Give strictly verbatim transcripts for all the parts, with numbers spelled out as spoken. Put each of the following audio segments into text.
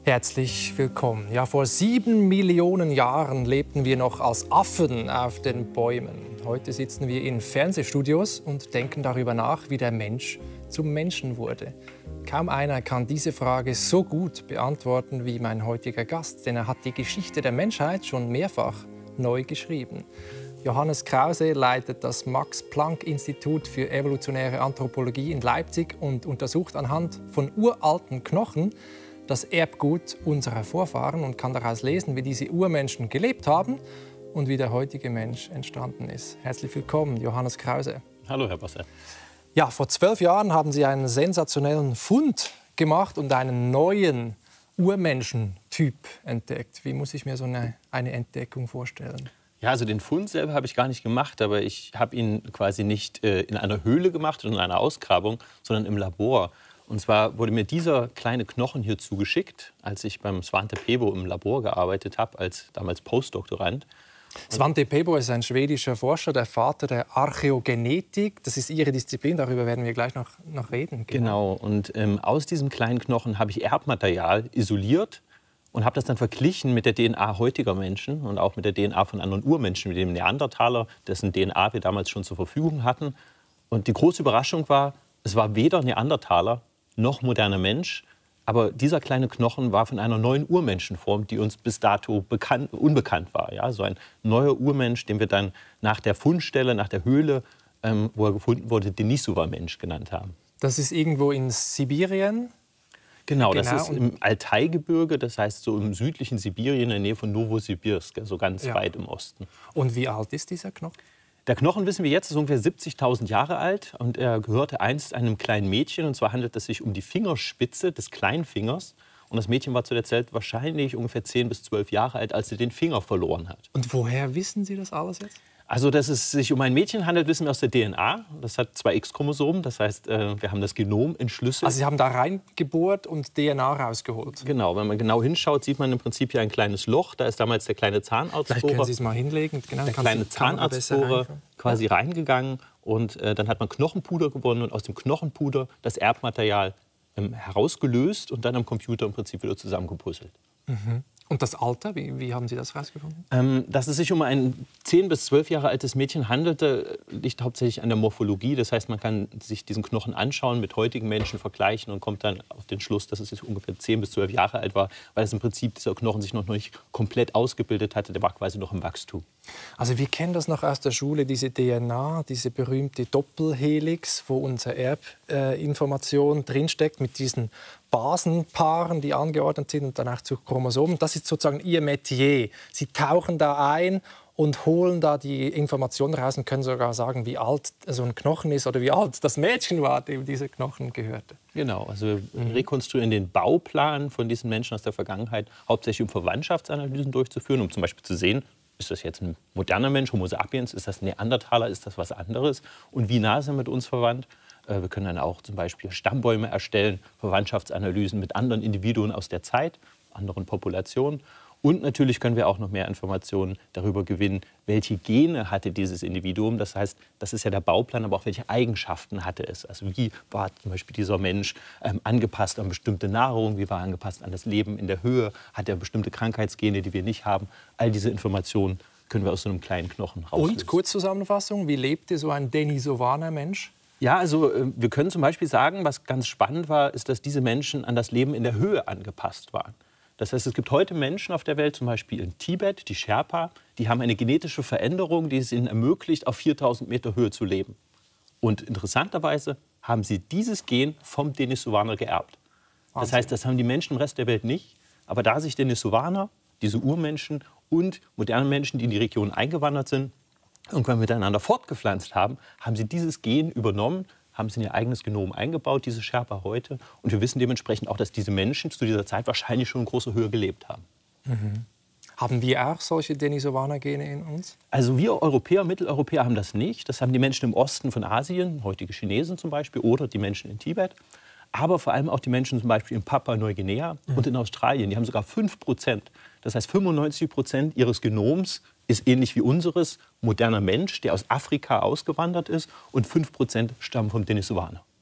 Herzlich willkommen. Ja, vor sieben Millionen Jahren lebten wir noch als Affen auf den Bäumen. Heute sitzen wir in Fernsehstudios und denken darüber nach, wie der Mensch zum Menschen wurde. Kaum einer kann diese Frage so gut beantworten wie mein heutiger Gast, denn er hat die Geschichte der Menschheit schon mehrfach neu geschrieben. Johannes Krause leitet das Max-Planck-Institut für evolutionäre Anthropologie in Leipzig und untersucht anhand von uralten Knochen das Erbgut unserer Vorfahren und kann daraus lesen, wie diese Urmenschen gelebt haben und wie der heutige Mensch entstanden ist. Herzlich willkommen, Johannes Krause. Hallo, Herr Basser. Ja, vor zwölf Jahren haben Sie einen sensationellen Fund gemacht und einen neuen Urmenschentyp entdeckt. Wie muss ich mir so eine, eine Entdeckung vorstellen? Ja, also den Fund selber habe ich gar nicht gemacht, aber ich habe ihn quasi nicht äh, in einer Höhle gemacht oder in einer Ausgrabung, sondern im Labor. Und zwar wurde mir dieser kleine Knochen hier zugeschickt, als ich beim Svante Pääbo im Labor gearbeitet habe, als damals Postdoktorand. Svante Pääbo ist ein schwedischer Forscher, der Vater der Archäogenetik. Das ist Ihre Disziplin, darüber werden wir gleich noch, noch reden. Genau, und ähm, aus diesem kleinen Knochen habe ich Erbmaterial isoliert und habe das dann verglichen mit der D N A heutiger Menschen und auch mit der D N A von anderen Urmenschen, wie dem Neandertaler, dessen D N A wir damals schon zur Verfügung hatten. Und die große Überraschung war, es war weder Neandertaler noch moderner Mensch, aber dieser kleine Knochen war von einer neuen Urmenschenform, die uns bis dato bekannt, unbekannt war. Ja? So ein neuer Urmensch, den wir dann nach der Fundstelle, nach der Höhle, ähm, wo er gefunden wurde, Denisova-Mensch genannt haben. Das ist irgendwo in Sibirien? Genau, genau, das ist im Altaigebirge, das heißt so im südlichen Sibirien, in der Nähe von Novosibirsk, so ganz ja. weit im Osten. Und wie alt ist dieser Knochen? Der Knochen, wissen wir jetzt, ist ungefähr siebzigtausend Jahre alt und er gehörte einst einem kleinen Mädchen. Und zwar handelt es sich um die Fingerspitze des kleinen Fingers. Und das Mädchen war zu der Zeit wahrscheinlich ungefähr zehn bis zwölf Jahre alt, als sie den Finger verloren hat. Und woher wissen Sie das alles jetzt? Also, dass es sich um ein Mädchen handelt, wissen wir aus der D N A. Das hat zwei X-Chromosomen, das heißt, wir haben das Genom entschlüsselt. Also Sie haben da reingebohrt und D N A rausgeholt? Genau, wenn man genau hinschaut, sieht man im Prinzip hier ein kleines Loch. Da ist damals der kleine Zahnarztbohrer. Vielleicht können Sie es mal hinlegen. Genau, der kleine Zahnarztbohrer quasi ja. reingegangen und äh, dann hat man Knochenpuder gewonnen und aus dem Knochenpuder das Erbmaterial ähm, herausgelöst und dann am Computer im Prinzip wieder zusammengepuzzelt. Mhm. Und das Alter, wie, wie haben Sie das herausgefunden? Ähm, dass es sich um ein zehn bis zwölf Jahre altes Mädchen handelte, liegt hauptsächlich an der Morphologie. Das heißt, man kann sich diesen Knochen anschauen, mit heutigen Menschen vergleichen und kommt dann auf den Schluss, dass es ungefähr zehn bis zwölf Jahre alt war, weil es im Prinzip dieser Knochen sich noch nicht komplett ausgebildet hatte. Der war quasi noch im Wachstum. Also wir kennen das noch aus der Schule, diese D N A, diese berühmte Doppelhelix, wo unsere Erbinformation äh, drinsteckt mit diesen Basenpaaren, die angeordnet sind und dann auch zu Chromosomen. Das ist sozusagen Ihr Metier. Sie tauchen da ein und holen da die Informationen raus und können sogar sagen, wie alt so ein Knochen ist oder wie alt das Mädchen war, dem dieser Knochen gehörte. Genau, also wir mhm. rekonstruieren den Bauplan von diesen Menschen aus der Vergangenheit, hauptsächlich um Verwandtschaftsanalysen durchzuführen, um zum Beispiel zu sehen, ist das jetzt ein moderner Mensch, Homo sapiens, ist das ein Neandertaler, ist das was anderes und wie nah ist er mit uns verwandt? Wir können dann auch zum Beispiel Stammbäume erstellen, Verwandtschaftsanalysen mit anderen Individuen aus der Zeit, anderen Populationen. Und natürlich können wir auch noch mehr Informationen darüber gewinnen, welche Gene hatte dieses Individuum. Das heißt, das ist ja der Bauplan, aber auch welche Eigenschaften hatte es. Also wie war zum Beispiel dieser Mensch ähm, angepasst an bestimmte Nahrung, wie war er angepasst an das Leben in der Höhe, hat er bestimmte Krankheitsgene, die wir nicht haben. All diese Informationen können wir aus so einem kleinen Knochen rauslösen. Und Kurzzusammenfassung, wie lebte so ein Denisovaner Mensch? Ja, also wir können zum Beispiel sagen, was ganz spannend war, ist, dass diese Menschen an das Leben in der Höhe angepasst waren. Das heißt, es gibt heute Menschen auf der Welt, zum Beispiel in Tibet, die Sherpa, die haben eine genetische Veränderung, die es ihnen ermöglicht, auf viertausend Meter Höhe zu leben. Und interessanterweise haben sie dieses Gen vom Denisovaner geerbt. Das heißt, das haben die Menschen im Rest der Welt nicht. Aber da sich Denisovaner, diese Urmenschen und moderne Menschen, die in die Region eingewandert sind, irgendwann miteinander fortgepflanzt haben, haben sie dieses Gen übernommen, haben es in ihr eigenes Genom eingebaut, diese Sherpa heute. Und wir wissen dementsprechend auch, dass diese Menschen zu dieser Zeit wahrscheinlich schon in großer Höhe gelebt haben. Mhm. Haben wir auch solche Denisovaner-Gene in uns? Also wir Europäer, Mitteleuropäer haben das nicht. Das haben die Menschen im Osten von Asien, heutige Chinesen zum Beispiel, oder die Menschen in Tibet. Aber vor allem auch die Menschen zum Beispiel in Papua-Neuguinea mhm. und in Australien. Die haben sogar fünf Prozent. Das heißt, fünfundneunzig Prozent ihres Genoms ist ähnlich wie unseres, moderner Mensch, der aus Afrika ausgewandert ist. Und fünf Prozent stammen vom Denisovaner.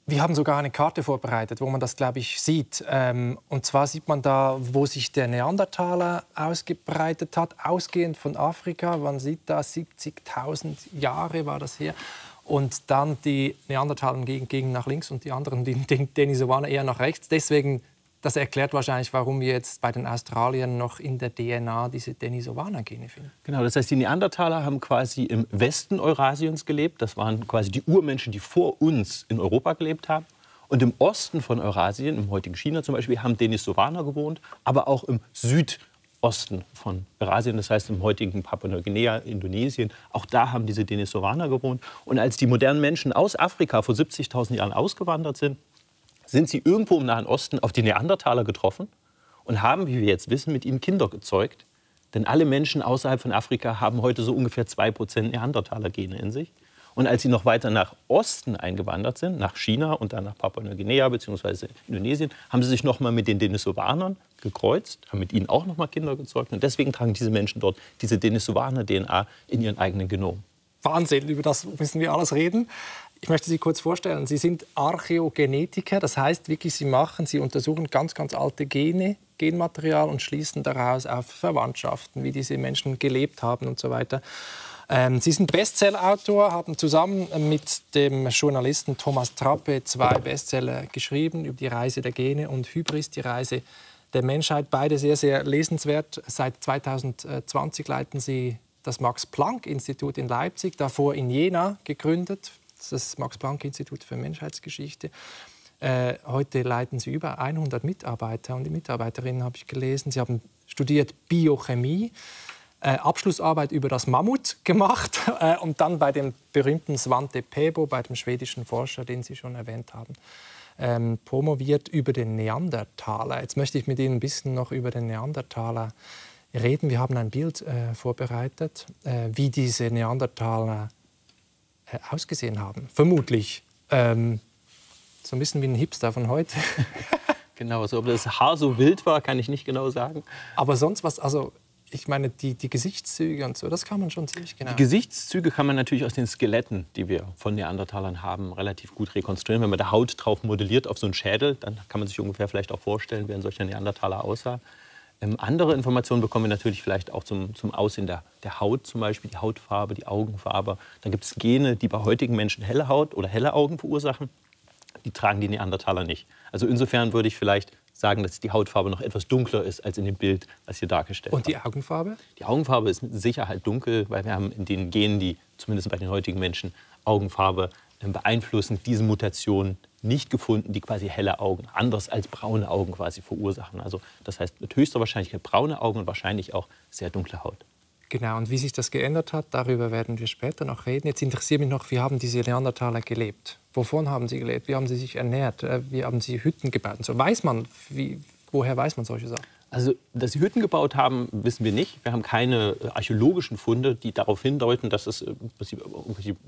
Wir haben sogar eine Karte vorbereitet, wo man das, glaube ich, sieht. Ähm, und zwar sieht man da, wo sich der Neandertaler ausgebreitet hat, ausgehend von Afrika. Man sieht da siebzigtausend Jahre war das her. Und dann die Neandertaler gegen, gegen nach links und die anderen, die, die Denisovaner, eher nach rechts. Deswegen, das erklärt wahrscheinlich, warum wir jetzt bei den Australiern noch in der D N A diese Denisovaner-Gene finden. Genau, das heißt, die Neandertaler haben quasi im Westen Eurasiens gelebt. Das waren quasi die Urmenschen, die vor uns in Europa gelebt haben. Und im Osten von Eurasien, im heutigen China zum Beispiel, haben Denisovaner gewohnt, aber auch im Südosten von Eurasien, das heißt im heutigen Papua-Neuguinea, Indonesien. Auch da haben diese Denisovaner gewohnt. Und als die modernen Menschen aus Afrika vor siebzigtausend Jahren ausgewandert sind, sind sie irgendwo im Nahen Osten auf die Neandertaler getroffen und haben, wie wir jetzt wissen, mit ihnen Kinder gezeugt. Denn alle Menschen außerhalb von Afrika haben heute so ungefähr zwei Prozent Neandertaler-Gene in sich. Und als sie noch weiter nach Osten eingewandert sind, nach China und dann nach Papua-Neuguinea bzw. Indonesien, haben sie sich noch mal mit den Denisovanern gekreuzt, haben mit ihnen auch noch mal Kinder gezeugt. Und deswegen tragen diese Menschen dort diese Denisovaner-D N A in ihren eigenen Genom. Wahnsinn, über das müssen wir alles reden. Ich möchte Sie kurz vorstellen. Sie sind Archäogenetiker, das heißt wirklich, Sie machen, Sie untersuchen ganz, ganz alte Gene, Genmaterial und schließen daraus auf Verwandtschaften, wie diese Menschen gelebt haben und so weiter. Ähm, Sie sind Bestsellerautor, haben zusammen mit dem Journalisten Thomas Trappe zwei Bestseller geschrieben über die Reise der Gene und Hybris, die Reise der Menschheit. Beide sehr, sehr lesenswert. Seit zweitausendzwanzig leiten Sie das Max-Planck-Institut in Leipzig, davor in Jena gegründet. Das Max-Planck-Institut für Menschheitsgeschichte. Äh, heute leiten Sie über hundert Mitarbeiter und die Mitarbeiterinnen habe ich gelesen. Sie haben studiert Biochemie, äh, Abschlussarbeit über das Mammut gemacht äh, und dann bei dem berühmten Svante Pääbo, bei dem schwedischen Forscher, den Sie schon erwähnt haben, ähm, promoviert über den Neandertaler. Jetzt möchte ich mit Ihnen ein bisschen noch über den Neandertaler reden. Wir haben ein Bild äh, vorbereitet, äh, wie diese Neandertaler ausgesehen haben. Vermutlich ähm, so ein bisschen wie ein Hipster von heute. Genau, also ob das Haar so wild war, kann ich nicht genau sagen. Aber sonst was, also ich meine, die, die Gesichtszüge und so, das kann man schon ziemlich genau. Die Gesichtszüge kann man natürlich aus den Skeletten, die wir von Neandertalern haben, relativ gut rekonstruieren. Wenn man da Haut drauf modelliert auf so einen Schädel, dann kann man sich ungefähr vielleicht auch vorstellen, wie ein solcher Neandertaler aussah. Ähm, andere Informationen bekommen wir natürlich vielleicht auch zum, zum Aussehen der, der Haut, zum Beispiel die Hautfarbe, die Augenfarbe. Dann gibt es Gene, die bei heutigen Menschen helle Haut oder helle Augen verursachen. Die tragen die Neandertaler nicht. Also insofern würde ich vielleicht sagen, dass die Hautfarbe noch etwas dunkler ist als in dem Bild, was hier dargestellt wird. Und die Augenfarbe? Die Augenfarbe ist mit Sicherheit dunkel, weil wir haben in den Genen, die zumindest bei den heutigen Menschen Augenfarbe beeinflussen, diese Mutationen nicht gefunden, die quasi helle Augen, anders als braune Augen quasi verursachen. Also das heißt mit höchster Wahrscheinlichkeit braune Augen und wahrscheinlich auch sehr dunkle Haut. Genau, und wie sich das geändert hat, darüber werden wir später noch reden. Jetzt interessiert mich noch, wie haben diese Neandertaler gelebt? Wovon haben sie gelebt? Wie haben sie sich ernährt? Wie haben sie Hütten gebaut? So weiß man, wie, woher weiß man solche Sachen? Also, dass sie Hütten gebaut haben, wissen wir nicht. Wir haben keine archäologischen Funde, die darauf hindeuten, dass es irgendwelche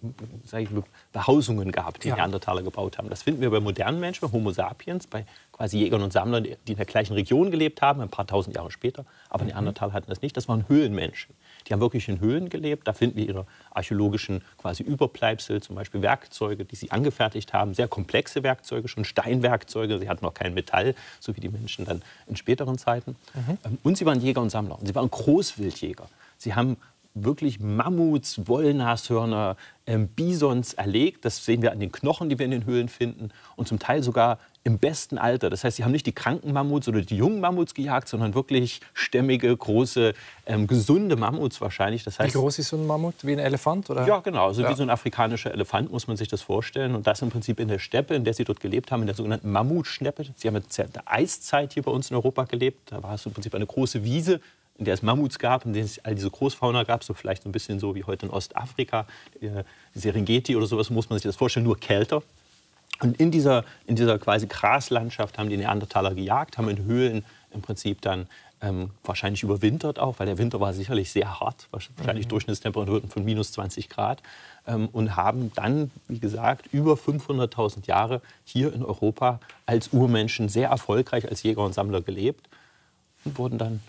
Behausungen gab, die ja. Neandertaler gebaut haben. Das finden wir bei modernen Menschen, bei Homo sapiens, bei quasi Jägern und Sammlern, die in der gleichen Region gelebt haben, ein paar tausend Jahre später. Aber mhm. Neandertaler hatten das nicht. Das waren Höhlenmenschen. Die haben wirklich in Höhlen gelebt. Da finden wir ihre archäologischen quasi Überbleibsel, zum Beispiel Werkzeuge, die sie angefertigt haben. Sehr komplexe Werkzeuge, schon Steinwerkzeuge. Sie hatten noch kein Metall, so wie die Menschen dann in späteren Zeiten. Mhm. Und sie waren Jäger und Sammler. Und sie waren Großwildjäger. Sie haben wirklich Mammuts, Wollnashörner, ähm, Bisons erlegt. Das sehen wir an den Knochen, die wir in den Höhlen finden. Und zum Teil sogar im besten Alter. Das heißt, sie haben nicht die kranken Mammuts oder die jungen Mammuts gejagt, sondern wirklich stämmige, große, ähm, gesunde Mammuts wahrscheinlich. Das heißt, wie groß ist so ein Mammut? Wie ein Elefant? Oder? Ja, genau. Also ja. wie so ein afrikanischer Elefant muss man sich das vorstellen. Und das im Prinzip in der Steppe, in der sie dort gelebt haben, in der sogenannten Mammutsteppe. Sie haben in der Eiszeit hier bei uns in Europa gelebt. Da war es im Prinzip eine große Wiese, in der es Mammuts gab, in der es all diese Großfauna gab, so vielleicht so ein bisschen so wie heute in Ostafrika, äh, Serengeti oder sowas, muss man sich das vorstellen, nur kälter. Und in dieser, in dieser quasi Graslandschaft haben die Neandertaler gejagt, haben in Höhlen im Prinzip dann ähm, wahrscheinlich überwintert auch, weil der Winter war sicherlich sehr hart, wahrscheinlich mhm. Durchschnittstemperaturen von minus zwanzig Grad. Ähm, und haben dann, wie gesagt, über fünfhunderttausend Jahre hier in Europa als Urmenschen sehr erfolgreich als Jäger und Sammler gelebt und wurden dann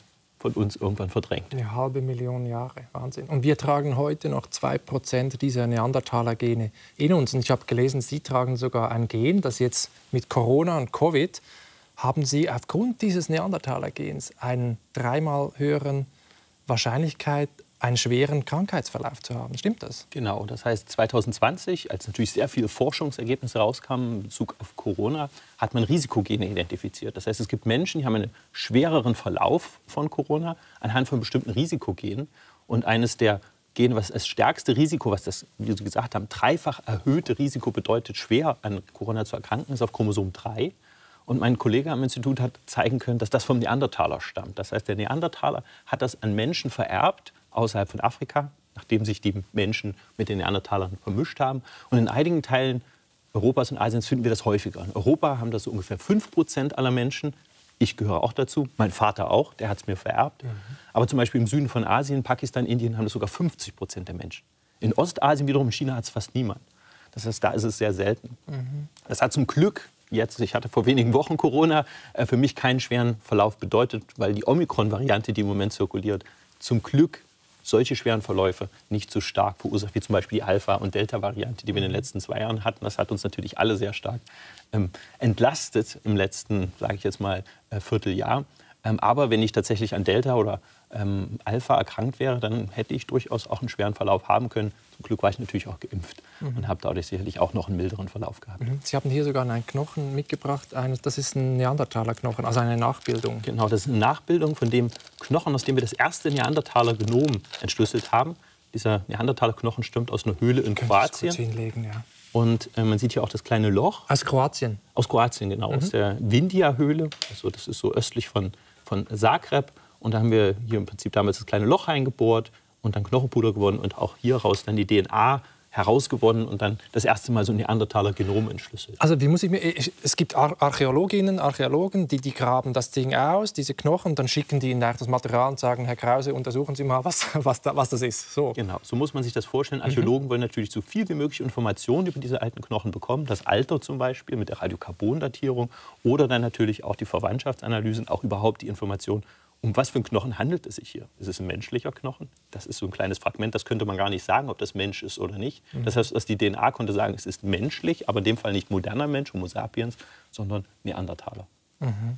von uns irgendwann verdrängt. Eine halbe Million Jahre, Wahnsinn. Und wir tragen heute noch zwei Prozent dieser Neandertaler-Gene in uns. Und ich habe gelesen, Sie tragen sogar ein Gen, das jetzt mit Corona und Covid, haben Sie aufgrund dieses Neandertaler-Gens einen dreimal höheren Wahrscheinlichkeit, einen schweren Krankheitsverlauf zu haben. Stimmt das? Genau, das heißt zwanzig zwanzig, als natürlich sehr viele Forschungsergebnisse rauskamen in Bezug auf Corona, hat man Risikogene identifiziert. Das heißt, es gibt Menschen, die haben einen schwereren Verlauf von Corona anhand von bestimmten Risikogenen. Und eines der Gene, was das stärkste Risiko, was das, wie Sie gesagt haben, dreifach erhöhte Risiko bedeutet, schwer an Corona zu erkranken, ist auf Chromosom drei. Und mein Kollege am Institut hat zeigen können, dass das vom Neandertaler stammt. Das heißt, der Neandertaler hat das an Menschen vererbt, außerhalb von Afrika, nachdem sich die Menschen mit den Neandertalern vermischt haben. Und in einigen Teilen Europas und Asiens finden wir das häufiger. In Europa haben das so ungefähr fünf Prozent aller Menschen. Ich gehöre auch dazu, mein Vater auch, der hat es mir vererbt. Mhm. Aber zum Beispiel im Süden von Asien, Pakistan, Indien haben das sogar fünfzig Prozent der Menschen. In Ostasien wiederum, in China hat es fast niemand. Das heißt, da ist es sehr selten. Mhm. Das hat zum Glück jetzt, ich hatte vor wenigen Wochen Corona, für mich keinen schweren Verlauf bedeutet, weil die Omikron-Variante, die im Moment zirkuliert, zum Glück solche schweren Verläufe nicht so stark verursacht wie zum Beispiel die Alpha- und Delta-Variante, die wir in den letzten zwei Jahren hatten. Das hat uns natürlich alle sehr stark ähm, entlastet im letzten, sage ich jetzt mal, äh, Vierteljahr. Ähm, aber wenn ich tatsächlich an Delta oder ähm, Alpha erkrankt wäre, dann hätte ich durchaus auch einen schweren Verlauf haben können. Zum Glück war ich natürlich auch geimpft mhm. und habe dadurch sicherlich auch noch einen milderen Verlauf gehabt. Mhm. Sie haben hier sogar einen Knochen mitgebracht. Eine, das ist ein Neandertaler-Knochen, also eine Nachbildung. Genau, das ist eine Nachbildung von dem Knochen, aus dem wir das erste Neandertaler-Genom entschlüsselt haben. Dieser Neandertaler-Knochen stammt aus einer Höhle in Kroatien. Ich kurz hinlegen, ja. Und äh, man sieht hier auch das kleine Loch. Aus Kroatien? Aus Kroatien, genau. Mhm. Aus der Vindia-Höhle. Also das ist so östlich von, von Zagreb. Und da haben wir hier im Prinzip damals das kleine Loch reingebohrt und dann Knochenpuder gewonnen und auch hieraus dann die D N A herausgewonnen und dann das erste Mal so ein Neandertaler-Genom entschlüsselt. Also wie muss ich mir, es gibt Ar Archäologinnen, Archäologen, die, die graben das Ding aus, diese Knochen, dann schicken die ihnen das Material und sagen, Herr Krause, untersuchen Sie mal, was, was, da, was das ist. So. Genau, so muss man sich das vorstellen. Archäologen mhm. wollen natürlich so viel wie möglich Informationen über diese alten Knochen bekommen. Das Alter zum Beispiel mit der Radiokarbondatierung oder dann natürlich auch die Verwandtschaftsanalysen, auch überhaupt die Informationen. Um was für einen Knochen handelt es sich hier? Ist es ein menschlicher Knochen? Das ist so ein kleines Fragment, das könnte man gar nicht sagen, ob das Mensch ist oder nicht. Mhm. Das heißt, dass die D N A konnte sagen, es ist menschlich, aber in dem Fall nicht moderner Mensch, Homo sapiens, sondern Neandertaler. Mhm.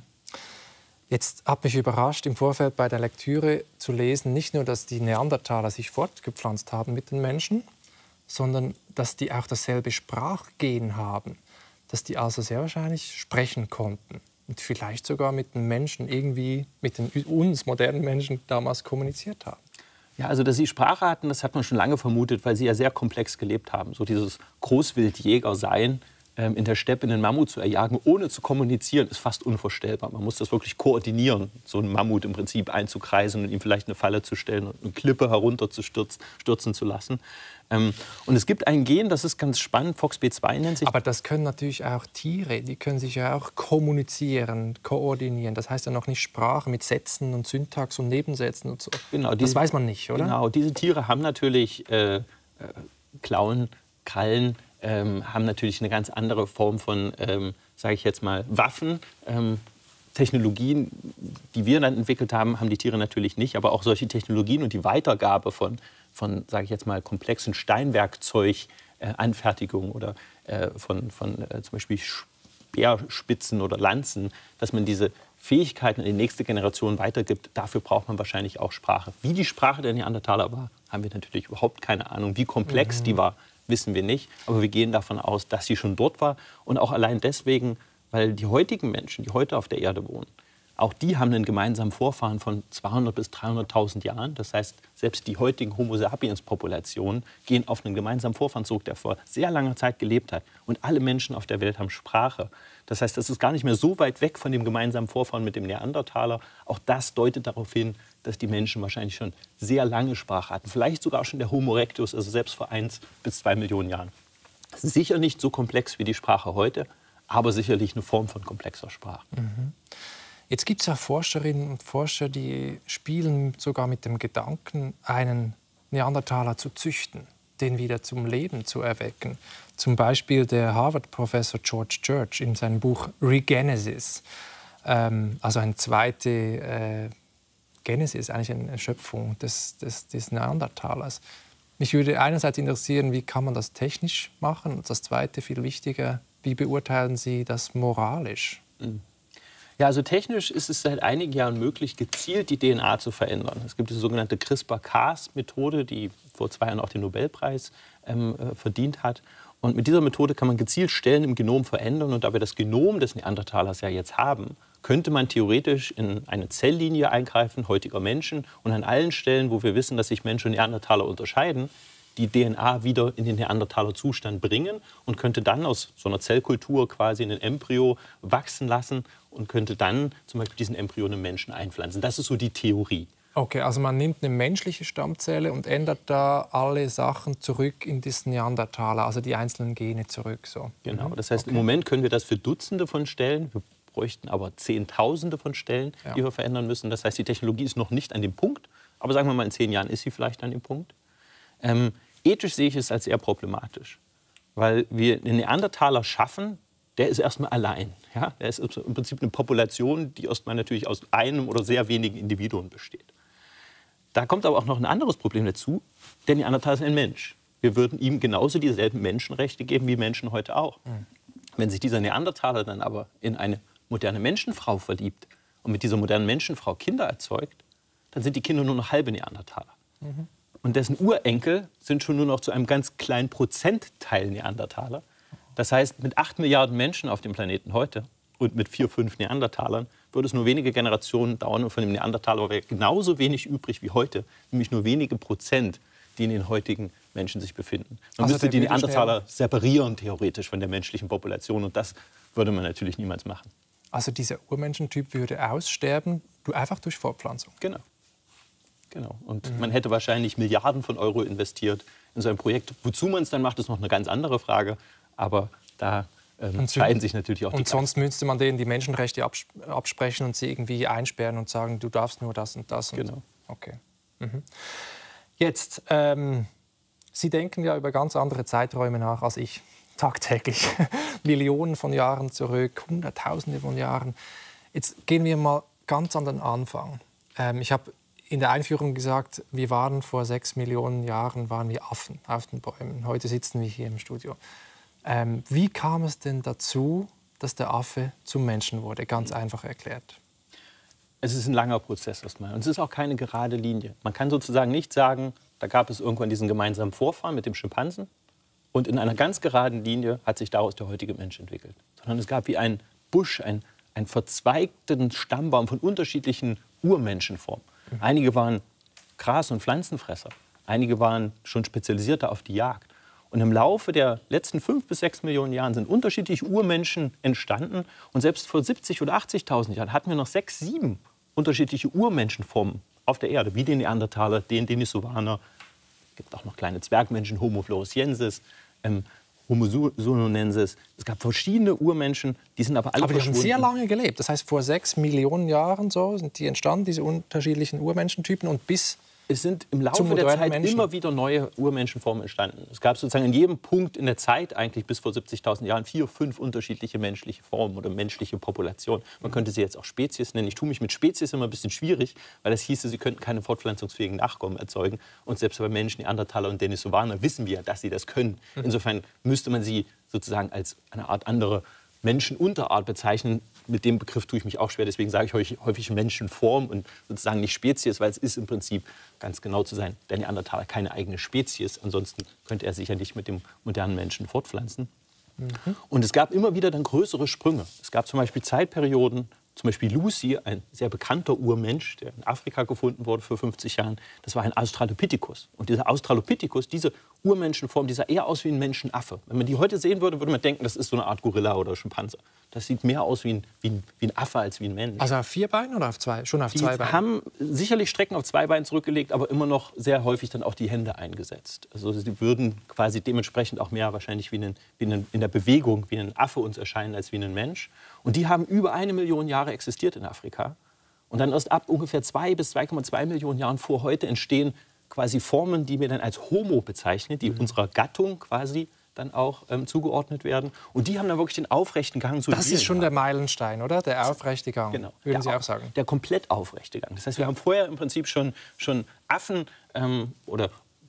Jetzt hat mich überrascht, im Vorfeld bei der Lektüre zu lesen, nicht nur, dass die Neandertaler sich fortgepflanzt haben mit den Menschen, sondern dass die auch dasselbe Sprachgen haben, dass die also sehr wahrscheinlich sprechen konnten. Und vielleicht sogar mit den Menschen irgendwie, mit den uns modernen Menschen damals kommuniziert haben. Ja, also dass sie Sprache hatten, das hat man schon lange vermutet, weil sie ja sehr komplex gelebt haben. So dieses Großwildjäger-Sein, ähm, in der Steppe einen Mammut zu erjagen, ohne zu kommunizieren, ist fast unvorstellbar. Man muss das wirklich koordinieren, so einen Mammut im Prinzip einzukreisen und ihm vielleicht eine Falle zu stellen und eine Klippe herunter zu stürzen, stürzen zu lassen. Ähm, und es gibt ein Gen, das ist ganz spannend, F O X P zwei nennt sich. Aber das können natürlich auch Tiere, die können sich ja auch kommunizieren, koordinieren. Das heißt ja noch nicht Sprache mit Sätzen und Syntax und Nebensätzen und so. Genau, das diese, weiß man nicht, oder? Genau, diese Tiere haben natürlich äh, äh, Klauen, Krallen, ähm, haben natürlich eine ganz andere Form von, ähm, sage ich jetzt mal, Waffen. Ähm, Technologien, die wir dann entwickelt haben, haben die Tiere natürlich nicht. Aber auch solche Technologien und die Weitergabe von, von sage ich jetzt mal, komplexen Steinwerkzeug-Anfertigungen äh, oder äh, von, von äh, zum Beispiel Speerspitzen oder Lanzen, dass man diese Fähigkeiten in die nächste Generation weitergibt, dafür braucht man wahrscheinlich auch Sprache. Wie die Sprache der Neandertaler war, haben wir natürlich überhaupt keine Ahnung. Wie komplex mhm. die war, wissen wir nicht. Aber wir gehen davon aus, dass sie schon dort war. Und auch allein deswegen, weil die heutigen Menschen, die heute auf der Erde wohnen, auch die haben einen gemeinsamen Vorfahren von zweihundert bis dreihunderttausend Jahren. Das heißt, selbst die heutigen Homo sapiens-Populationen gehen auf einen gemeinsamen Vorfahren zurück, der vor sehr langer Zeit gelebt hat. Und alle Menschen auf der Welt haben Sprache. Das heißt, das ist gar nicht mehr so weit weg von dem gemeinsamen Vorfahren mit dem Neandertaler. Auch das deutet darauf hin, dass die Menschen wahrscheinlich schon sehr lange Sprache hatten. Vielleicht sogar schon der Homo erectus, also selbst vor eins bis zwei Millionen Jahren. Das ist sicher nicht so komplex wie die Sprache heute, aber sicherlich eine Form von komplexer Sprache. Mhm. Jetzt gibt es ja Forscherinnen und Forscher, die spielen sogar mit dem Gedanken, einen Neandertaler zu züchten, den wieder zum Leben zu erwecken. Zum Beispiel der Harvard-Professor George Church in seinem Buch Regenesis, ähm, also eine zweite äh, Genesis, eigentlich eine Schöpfung des, des, des Neandertalers. Mich würde einerseits interessieren, wie kann man das technisch machen? Und das Zweite, viel wichtiger, wie beurteilen Sie das moralisch? Ja, also technisch ist es seit einigen Jahren möglich, gezielt die D N A zu verändern. Es gibt die sogenannte CRISPR-Cas-Methode, die vor zwei Jahren auch den Nobelpreis ähm, äh, verdient hat. Und mit dieser Methode kann man gezielt Stellen im Genom verändern. Und da wir das Genom des Neandertalers ja jetzt haben, könnte man theoretisch in eine Zelllinie eingreifen, heutiger Menschen. Und an allen Stellen, wo wir wissen, dass sich Mensch und Neandertaler unterscheiden, die D N A wieder in den Neandertaler-Zustand bringen und könnte dann aus so einer Zellkultur quasi ein Embryo wachsen lassen und könnte dann zum Beispiel diesen Embryo einem Menschen einpflanzen. Das ist so die Theorie. Okay, also man nimmt eine menschliche Stammzelle und ändert da alle Sachen zurück in das Neandertaler, also die einzelnen Gene zurück. So. Genau, das heißt, okay. Im Moment können wir das für Dutzende von Stellen, wir bräuchten aber Zehntausende von Stellen, ja. die wir verändern müssen. Das heißt, die Technologie ist noch nicht an dem Punkt, aber sagen wir mal, in zehn Jahren ist sie vielleicht an dem Punkt. Ähm, ethisch sehe ich es als eher problematisch, weil wir einen Neandertaler schaffen, der ist erstmal allein. Ja? Der ist im Prinzip eine Population, die erstmal natürlich aus einem oder sehr wenigen Individuen besteht. Da kommt aber auch noch ein anderes Problem dazu. Der Neandertaler ist ein Mensch. Wir würden ihm genauso dieselben Menschenrechte geben wie Menschen heute auch. Mhm. Wenn sich dieser Neandertaler dann aber in eine moderne Menschenfrau verliebt und mit dieser modernen Menschenfrau Kinder erzeugt, dann sind die Kinder nur noch halbe Neandertaler. Mhm. Und dessen Urenkel sind schon nur noch zu einem ganz kleinen Prozentteil Neandertaler. Das heißt, mit acht Milliarden Menschen auf dem Planeten heute und mit vier, fünf Neandertalern würde es nur wenige Generationen dauern und von dem Neandertaler wäre genauso wenig übrig wie heute, nämlich nur wenige Prozent, die in den heutigen Menschen sich befinden. Man also müsste die Neandertaler separieren, theoretisch, von der menschlichen Population und das würde man natürlich niemals machen. Also dieser Urmenschentyp würde aussterben, einfach durch Fortpflanzung? Genau. Genau. Und mhm. man hätte wahrscheinlich Milliarden von Euro investiert in so ein Projekt. Wozu man es dann macht, ist noch eine ganz andere Frage. Aber da ähm, scheiden sich natürlich auch die Und sonst müsste man denen die Menschenrechte abs absprechen und sie irgendwie einsperren und sagen, du darfst nur das und das. Und genau. Okay. Mhm. Jetzt, ähm, Sie denken ja über ganz andere Zeiträume nach als ich. Tagtäglich. Millionen von Jahren zurück, Hunderttausende von Jahren. Jetzt gehen wir mal ganz an den Anfang. Ähm, ich habe in der Einführung gesagt, wir waren vor sechs Millionen Jahren waren wir Affen auf den Bäumen. Heute sitzen wir hier im Studio. Ähm, wie kam es denn dazu, dass der Affe zum Menschen wurde? Ganz einfach erklärt. Es ist ein langer Prozess erstmal. Und es ist auch keine gerade Linie. Man kann sozusagen nicht sagen, da gab es irgendwann diesen gemeinsamen Vorfahren mit dem Schimpansen und in einer ganz geraden Linie hat sich daraus der heutige Mensch entwickelt. Sondern es gab wie ein Busch, ein, einen verzweigten Stammbaum von unterschiedlichen Urmenschenformen. Mhm. Einige waren Gras- und Pflanzenfresser, einige waren schon spezialisierter auf die Jagd. Und im Laufe der letzten fünf bis sechs Millionen Jahren sind unterschiedliche Urmenschen entstanden. Und selbst vor siebzig oder achtzigtausend Jahren hatten wir noch sechs, sieben unterschiedliche Urmenschenformen auf der Erde, wie den Neandertaler, den Denisovaner. Es gibt auch noch kleine Zwergmenschen, Homo floresiensis, ähm, Homo sunonensis. Es gab verschiedene Urmenschen, die sind aber alle aber die haben verschwunden. sehr lange gelebt. Das heißt, vor sechs Millionen Jahren so sind die entstanden, diese unterschiedlichen Urmenschentypen. Und bis Es sind im Laufe der Zeit Menschen. immer wieder neue Urmenschenformen entstanden. Es gab sozusagen in jedem Punkt in der Zeit, eigentlich bis vor siebzigtausend Jahren, vier, fünf unterschiedliche menschliche Formen oder menschliche Populationen. Man könnte sie jetzt auch Spezies nennen. Ich tue mich mit Spezies immer ein bisschen schwierig, weil das hieße, sie könnten keine fortpflanzungsfähigen Nachkommen erzeugen. Und selbst bei Menschen, Neandertaler und Denisovaner, wissen wir, dass sie das können. Insofern müsste man sie sozusagen als eine Art andere Menschenunterart bezeichnen. Mit dem Begriff tue ich mich auch schwer, deswegen sage ich häufig Menschenform und sozusagen nicht Spezies, weil es ist im Prinzip, ganz genau zu sein, der Neandertaler keine eigene Spezies. Ansonsten könnte er sich ja nicht mit dem modernen Menschen fortpflanzen. Mhm. Und es gab immer wieder dann größere Sprünge. Es gab zum Beispiel Zeitperioden, zum Beispiel Lucy, ein sehr bekannter Urmensch, der in Afrika gefunden wurde vor fünfzig Jahren, das war ein Australopithecus. Und dieser Australopithecus, diese Urmenschenform, die sah eher aus wie ein Menschenaffe. Wenn man die heute sehen würde, würde man denken, das ist so eine Art Gorilla oder Schimpanse. Das sieht mehr aus wie ein, wie ein, wie ein Affe als wie ein Mensch. Also auf vier Beinen oder auf zwei? Schon auf die zwei Beinen? Haben sicherlich Strecken auf zwei Beinen zurückgelegt, aber immer noch sehr häufig dann auch die Hände eingesetzt. Also sie würden quasi dementsprechend auch mehr wahrscheinlich wie, ein, wie ein, in der Bewegung wie ein Affe uns erscheinen als wie ein Mensch. Und die haben über eine Million Jahre existiert in Afrika. Und dann erst ab ungefähr zwei bis zwei Komma zwei Millionen Jahren vor heute entstehen quasi Formen, die wir dann als Homo bezeichnen, die mhm. unserer Gattung quasi dann auch ähm, zugeordnet werden. Und die haben dann wirklich den aufrechten Gang. So das ist schon haben. der Meilenstein, oder? Der aufrechte Gang, genau. würden der, Sie auch sagen? Der komplett aufrechte Gang. Das heißt, wir haben vorher im Prinzip schon, schon Affen ähm, oder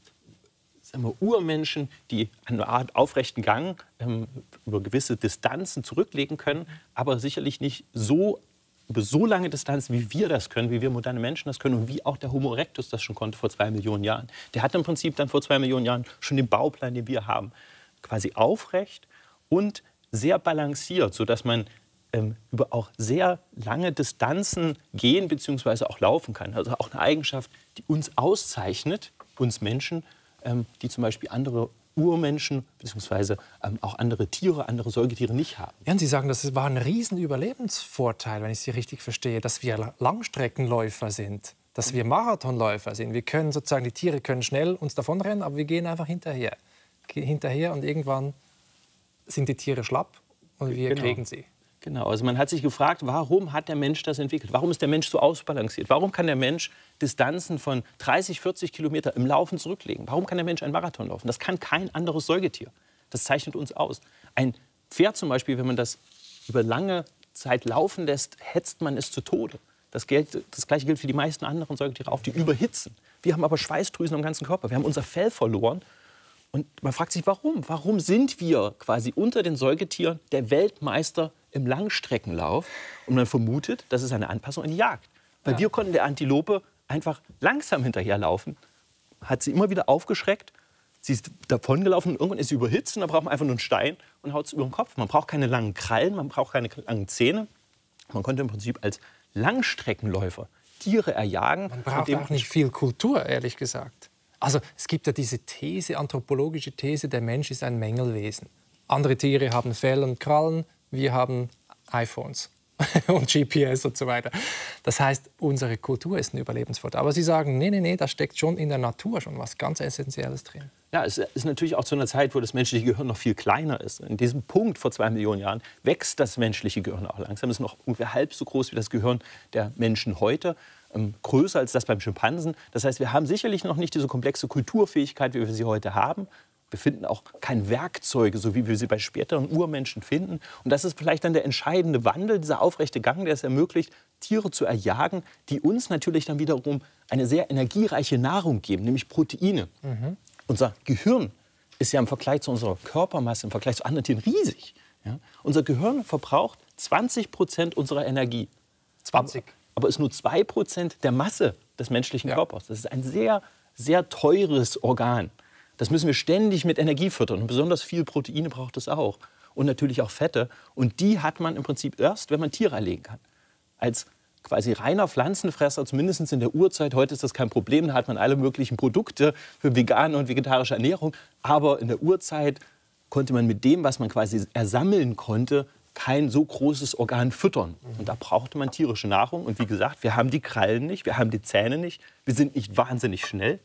sagen wir, Urmenschen, die eine Art aufrechten Gang ähm, über gewisse Distanzen zurücklegen können, aber sicherlich nicht so über so lange Distanzen, wie wir das können, wie wir moderne Menschen das können und wie auch der Homo erectus das schon konnte vor zwei Millionen Jahren. Der hat im Prinzip dann vor zwei Millionen Jahren schon den Bauplan, den wir haben, quasi aufrecht und sehr balanciert, sodass man ähm, über auch sehr lange Distanzen gehen bzw. auch laufen kann. Also auch eine Eigenschaft, die uns auszeichnet, uns Menschen, ähm, die zum Beispiel andere Urmenschen bzw. Ähm, auch andere Tiere, andere Säugetiere nicht haben. Ja, und Sie sagen, das war ein riesen Überlebensvorteil, wenn ich Sie richtig verstehe, dass wir Langstreckenläufer sind, dass wir Marathonläufer sind. Wir können sozusagen, die Tiere können schnell uns davonrennen, aber wir gehen einfach hinterher. Hinterher und irgendwann sind die Tiere schlapp und wir genau. kriegen sie. Genau, also man hat sich gefragt, warum hat der Mensch das entwickelt? Warum ist der Mensch so ausbalanciert? Warum kann der Mensch Distanzen von dreißig, vierzig Kilometer im Laufen zurücklegen? Warum kann der Mensch einen Marathon laufen? Das kann kein anderes Säugetier. Das zeichnet uns aus. Ein Pferd zum Beispiel, wenn man das über lange Zeit laufen lässt, hetzt man es zu Tode. Das, gilt, das Gleiche gilt für die meisten anderen Säugetiere auch, die überhitzen. Wir haben aber Schweißdrüsen am ganzen Körper. Wir haben unser Fell verloren. Und man fragt sich, warum? Warum sind wir quasi unter den Säugetieren der Weltmeister im Langstreckenlauf? Und man vermutet, das ist eine Anpassung an die Jagd. Weil ja. wir konnten der Antilope einfach langsam hinterherlaufen. Hat sie immer wieder aufgeschreckt. Sie ist davongelaufen und irgendwann ist sie überhitzt. Und da braucht man einfach nur einen Stein und haut es über den Kopf. Man braucht keine langen Krallen, man braucht keine langen Zähne. Man konnte im Prinzip als Langstreckenläufer Tiere erjagen. Man braucht auch nicht viel Kultur, ehrlich gesagt. Also es gibt ja diese These, anthropologische These, der Mensch ist ein Mängelwesen. Andere Tiere haben Fell und Krallen, wir haben iPhones und G P S und so weiter. Das heißt, unsere Kultur ist ein Überlebensvorteil. Aber Sie sagen, nee, nee, nee, da steckt schon in der Natur schon was ganz Essentielles drin. Ja, es ist natürlich auch zu einer Zeit, wo das menschliche Gehirn noch viel kleiner ist. In diesem Punkt vor zwei Millionen Jahren wächst das menschliche Gehirn auch langsam. Es ist noch ungefähr halb so groß wie das Gehirn der Menschen heute. Ähm, größer als das beim Schimpansen. Das heißt, wir haben sicherlich noch nicht diese komplexe Kulturfähigkeit, wie wir sie heute haben. Wir finden auch keine Werkzeuge, so wie wir sie bei späteren Urmenschen finden. Und das ist vielleicht dann der entscheidende Wandel, dieser aufrechte Gang, der es ermöglicht, Tiere zu erjagen, die uns natürlich dann wiederum eine sehr energiereiche Nahrung geben, nämlich Proteine. Mhm. Unser Gehirn ist ja im Vergleich zu unserer Körpermasse, im Vergleich zu anderen Tieren riesig. Ja? Unser Gehirn verbraucht zwanzig Prozent unserer Energie. zwanzig. Aber, aber ist nur zwei Prozent der Masse des menschlichen ja. Körpers. Das ist ein sehr, sehr teures Organ. Das müssen wir ständig mit Energie füttern. Und besonders viel Proteine braucht es auch. Und natürlich auch Fette. Und die hat man im Prinzip erst, wenn man Tiere erlegen kann. Als quasi reiner Pflanzenfresser, zumindest in der Urzeit. Heute ist das kein Problem. Da hat man alle möglichen Produkte für vegane und vegetarische Ernährung. Aber in der Urzeit konnte man mit dem, was man quasi ersammeln konnte, kein so großes Organ füttern. Und da brauchte man tierische Nahrung. Und wie gesagt, wir haben die Krallen nicht, wir haben die Zähne nicht. Wir sind nicht wahnsinnig schnell,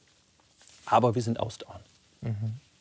aber wir sind ausdauernd. Mhm.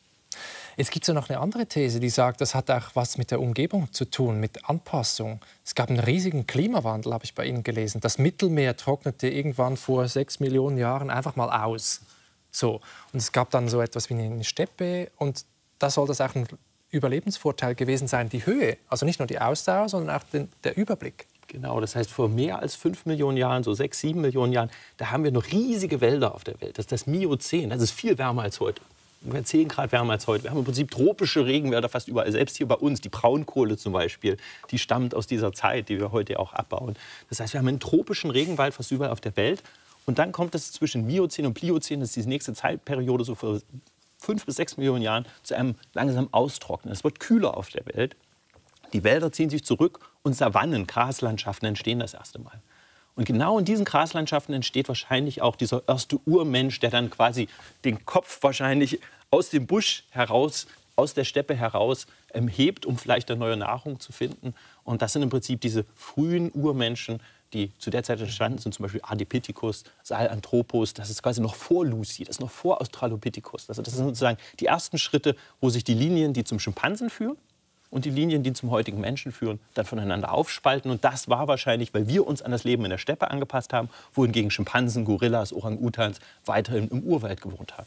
Es gibt so noch eine andere These, die sagt, das hat auch was mit der Umgebung zu tun, mit Anpassung. Es gab einen riesigen Klimawandel, habe ich bei Ihnen gelesen. Das Mittelmeer trocknete irgendwann vor sechs Millionen Jahren einfach mal aus. So. Und es gab dann so etwas wie eine Steppe. Und da soll das auch ein Überlebensvorteil gewesen sein, die Höhe. Also nicht nur die Ausdauer, sondern auch den, der Überblick. Genau, das heißt, vor mehr als fünf Millionen Jahren, so sechs, sieben Millionen Jahren, da haben wir noch riesige Wälder auf der Welt. Das ist das Miozän, das ist viel wärmer als heute. Ungefähr zehn Grad wärmer als heute. Wir haben im Prinzip tropische Regenwälder fast überall. Selbst hier bei uns, die Braunkohle zum Beispiel, die stammt aus dieser Zeit, die wir heute auch abbauen. Das heißt, wir haben einen tropischen Regenwald fast überall auf der Welt. Und dann kommt es zwischen Miozän und Pliozän, das ist die nächste Zeitperiode, so vor fünf bis sechs Millionen Jahren, zu einem langsamen Austrocknen. Es wird kühler auf der Welt. Die Wälder ziehen sich zurück und Savannen, Graslandschaften entstehen das erste Mal. Und genau in diesen Graslandschaften entsteht wahrscheinlich auch dieser erste Urmensch, der dann quasi den Kopf wahrscheinlich aus dem Busch heraus, aus der Steppe heraus ähm, hebt, um vielleicht eine neue Nahrung zu finden. Und das sind im Prinzip diese frühen Urmenschen, die zu der Zeit entstanden sind, zum Beispiel Ardipithecus, Sahelanthropus, das ist quasi noch vor Lucy, das ist noch vor Australopithecus. Also das sind sozusagen die ersten Schritte, wo sich die Linien, die zum Schimpansen führen, und die Linien, die zum heutigen Menschen führen, dann voneinander aufspalten. Und das war wahrscheinlich, weil wir uns an das Leben in der Steppe angepasst haben, wohingegen Schimpansen, Gorillas, Orang-Utans weiterhin im Urwald gewohnt haben.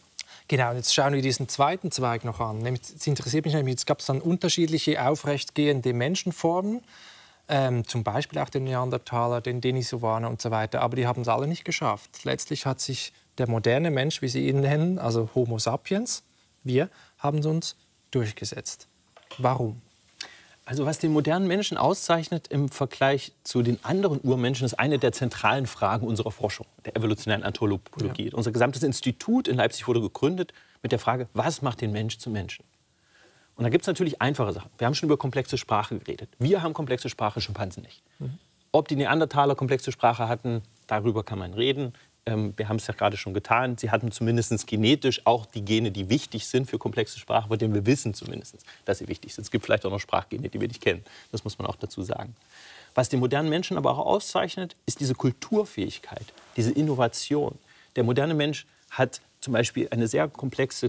Genau, und jetzt schauen wir diesen zweiten Zweig noch an. Es interessiert mich nämlich, jetzt gab es dann unterschiedliche aufrechtgehende Menschenformen, ähm, zum Beispiel auch den Neandertaler, den Denisovaner und so weiter. Aber die haben es alle nicht geschafft. Letztlich hat sich der moderne Mensch, wie Sie ihn nennen, also Homo sapiens, wir haben uns durchgesetzt. Warum? Also was den modernen Menschen auszeichnet im Vergleich zu den anderen Urmenschen, ist eine der zentralen Fragen unserer Forschung, der evolutionären Anthropologie. Ja. Unser gesamtes Institut in Leipzig wurde gegründet mit der Frage, was macht den Mensch zum Menschen? Und da gibt es natürlich einfache Sachen. Wir haben schon über komplexe Sprache geredet. Wir haben komplexe Sprache, Schimpansen nicht. Mhm. Ob die Neandertaler komplexe Sprache hatten, darüber kann man reden. Wir haben es ja gerade schon getan. Sie hatten zumindest genetisch auch die Gene, die wichtig sind für komplexe Sprache, von denen wir wissen zumindest, dass sie wichtig sind. Es gibt vielleicht auch noch Sprachgene, die wir nicht kennen. Das muss man auch dazu sagen. Was den modernen Menschen aber auch auszeichnet, ist diese Kulturfähigkeit, diese Innovation. Der moderne Mensch hat zum Beispiel eine sehr komplexe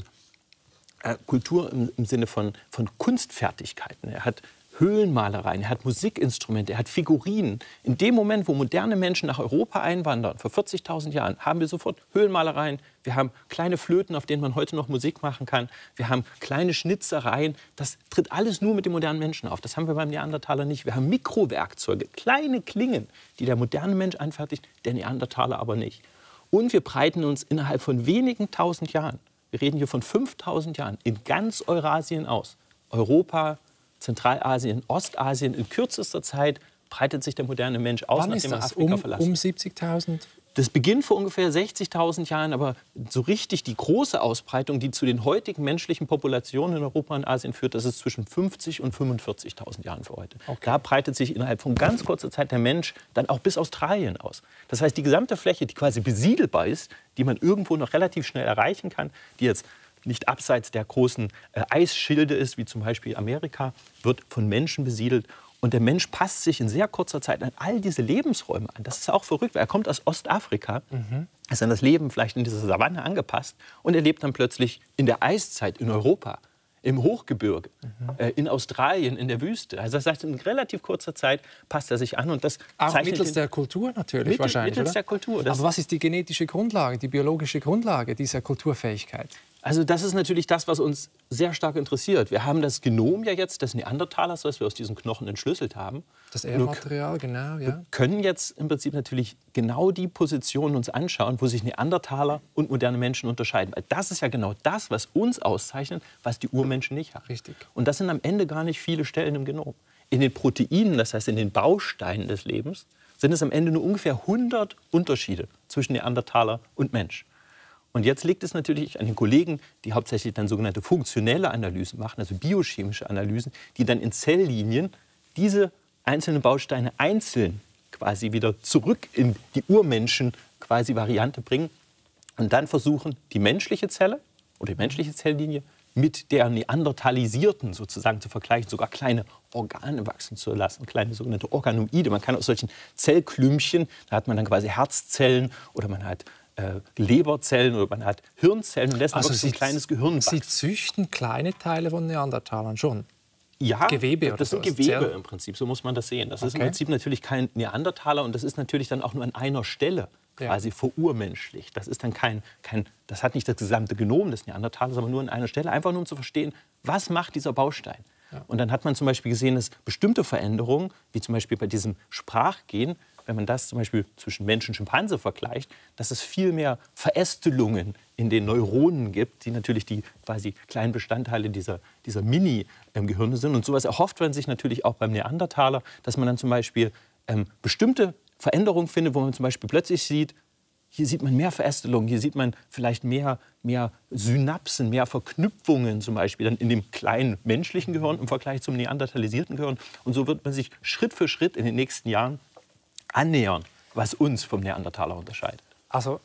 äh, Kultur im, im Sinne von, von Kunstfertigkeiten. Er hat Höhlenmalereien, er hat Musikinstrumente, er hat Figurinen. In dem Moment, wo moderne Menschen nach Europa einwandern, vor vierzigtausend Jahren, haben wir sofort Höhlenmalereien, wir haben kleine Flöten, auf denen man heute noch Musik machen kann, wir haben kleine Schnitzereien. Das tritt alles nur mit dem modernen Menschen auf. Das haben wir beim Neandertaler nicht. Wir haben Mikrowerkzeuge, kleine Klingen, die der moderne Mensch anfertigt, der Neandertaler aber nicht. Und wir breiten uns innerhalb von wenigen tausend Jahren, wir reden hier von fünftausend Jahren, in ganz Eurasien aus. Europa, Zentralasien, Ostasien, in kürzester Zeit breitet sich der moderne Mensch aus, Wann nachdem ist er das? Afrika Um, verlassen. um siebzigtausend? Das beginnt vor ungefähr sechzigtausend Jahren, aber so richtig die große Ausbreitung, die zu den heutigen menschlichen Populationen in Europa und Asien führt, das ist zwischen fünfzig und fünfundvierzigtausend Jahren für heute. Okay. Da breitet sich innerhalb von ganz kurzer Zeit der Mensch dann auch bis Australien aus. Das heißt, die gesamte Fläche, die quasi besiedelbar ist, die man irgendwo noch relativ schnell erreichen kann, die jetzt nicht abseits der großen äh, Eisschilde ist, wie zum Beispiel Amerika, wird von Menschen besiedelt. Und der Mensch passt sich in sehr kurzer Zeit an all diese Lebensräume an. Das ist auch verrückt, weil er kommt aus Ostafrika, mhm. ist an das Leben vielleicht in dieser Savanne angepasst und er lebt dann plötzlich in der Eiszeit in Europa, im Hochgebirge, mhm. äh, in Australien, in der Wüste. Also das heißt, in relativ kurzer Zeit passt er sich an. Und das auch zeichnet mittels der Kultur natürlich Mittel, wahrscheinlich, mittels oder? der Kultur. Das Aber was ist die genetische Grundlage, die biologische Grundlage dieser Kulturfähigkeit? Also das ist natürlich das, was uns sehr stark interessiert. Wir haben das Genom ja jetzt des Neandertalers, was wir aus diesen Knochen entschlüsselt haben. Das Erbmaterial, genau, ja. Wir können jetzt im Prinzip natürlich genau die Positionen uns anschauen, wo sich Neandertaler und moderne Menschen unterscheiden. Weil das ist ja genau das, was uns auszeichnet, was die Urmenschen nicht haben. Richtig. Und das sind am Ende gar nicht viele Stellen im Genom. In den Proteinen, das heißt in den Bausteinen des Lebens, sind es am Ende nur ungefähr hundert Unterschiede zwischen Neandertaler und Mensch. Und jetzt liegt es natürlich an den Kollegen, die hauptsächlich dann sogenannte funktionelle Analysen machen, also biochemische Analysen, die dann in Zelllinien diese einzelnen Bausteine einzeln quasi wieder zurück in die Urmenschen quasi Variante bringen und dann versuchen, die menschliche Zelle oder die menschliche Zelllinie mit der neandertalisierten sozusagen zu vergleichen, sogar kleine Organe wachsen zu lassen, kleine sogenannte Organoide. Man kann aus solchen Zellklümpchen, da hat man dann quasi Herzzellen oder man hat Äh, Leberzellen oder man hat Hirnzellen und lässt also wirklich so ein kleines Gehirn wachsen. Sie züchten kleine Teile von Neandertalern schon? Ja, Gewebe oder das sind so, Gewebe im Prinzip, so muss man das sehen. Das okay. ist im Prinzip natürlich kein Neandertaler und das ist natürlich dann auch nur an einer Stelle quasi ja. verurmenschlicht. Das ist dann kein, kein, das hat nicht das gesamte Genom des Neandertalers, aber nur an einer Stelle, einfach nur um zu verstehen, was macht dieser Baustein. Ja. Und dann hat man zum Beispiel gesehen, dass bestimmte Veränderungen, wie zum Beispiel bei diesem Sprachgen, wenn man das zum Beispiel zwischen Mensch und Schimpanse vergleicht, dass es viel mehr Verästelungen in den Neuronen gibt, die natürlich die quasi kleinen Bestandteile dieser, dieser Mini-Gehirne sind. Und sowas erhofft man sich natürlich auch beim Neandertaler, dass man dann zum Beispiel ähm, bestimmte Veränderungen findet, wo man zum Beispiel plötzlich sieht, hier sieht man mehr Verästelungen, hier sieht man vielleicht mehr, mehr Synapsen, mehr Verknüpfungen zum Beispiel dann in dem kleinen menschlichen Gehirn im Vergleich zum neandertalisierten Gehirn. Und so wird man sich Schritt für Schritt in den nächsten Jahren annähern, was uns vom Neandertaler unterscheidet. Also,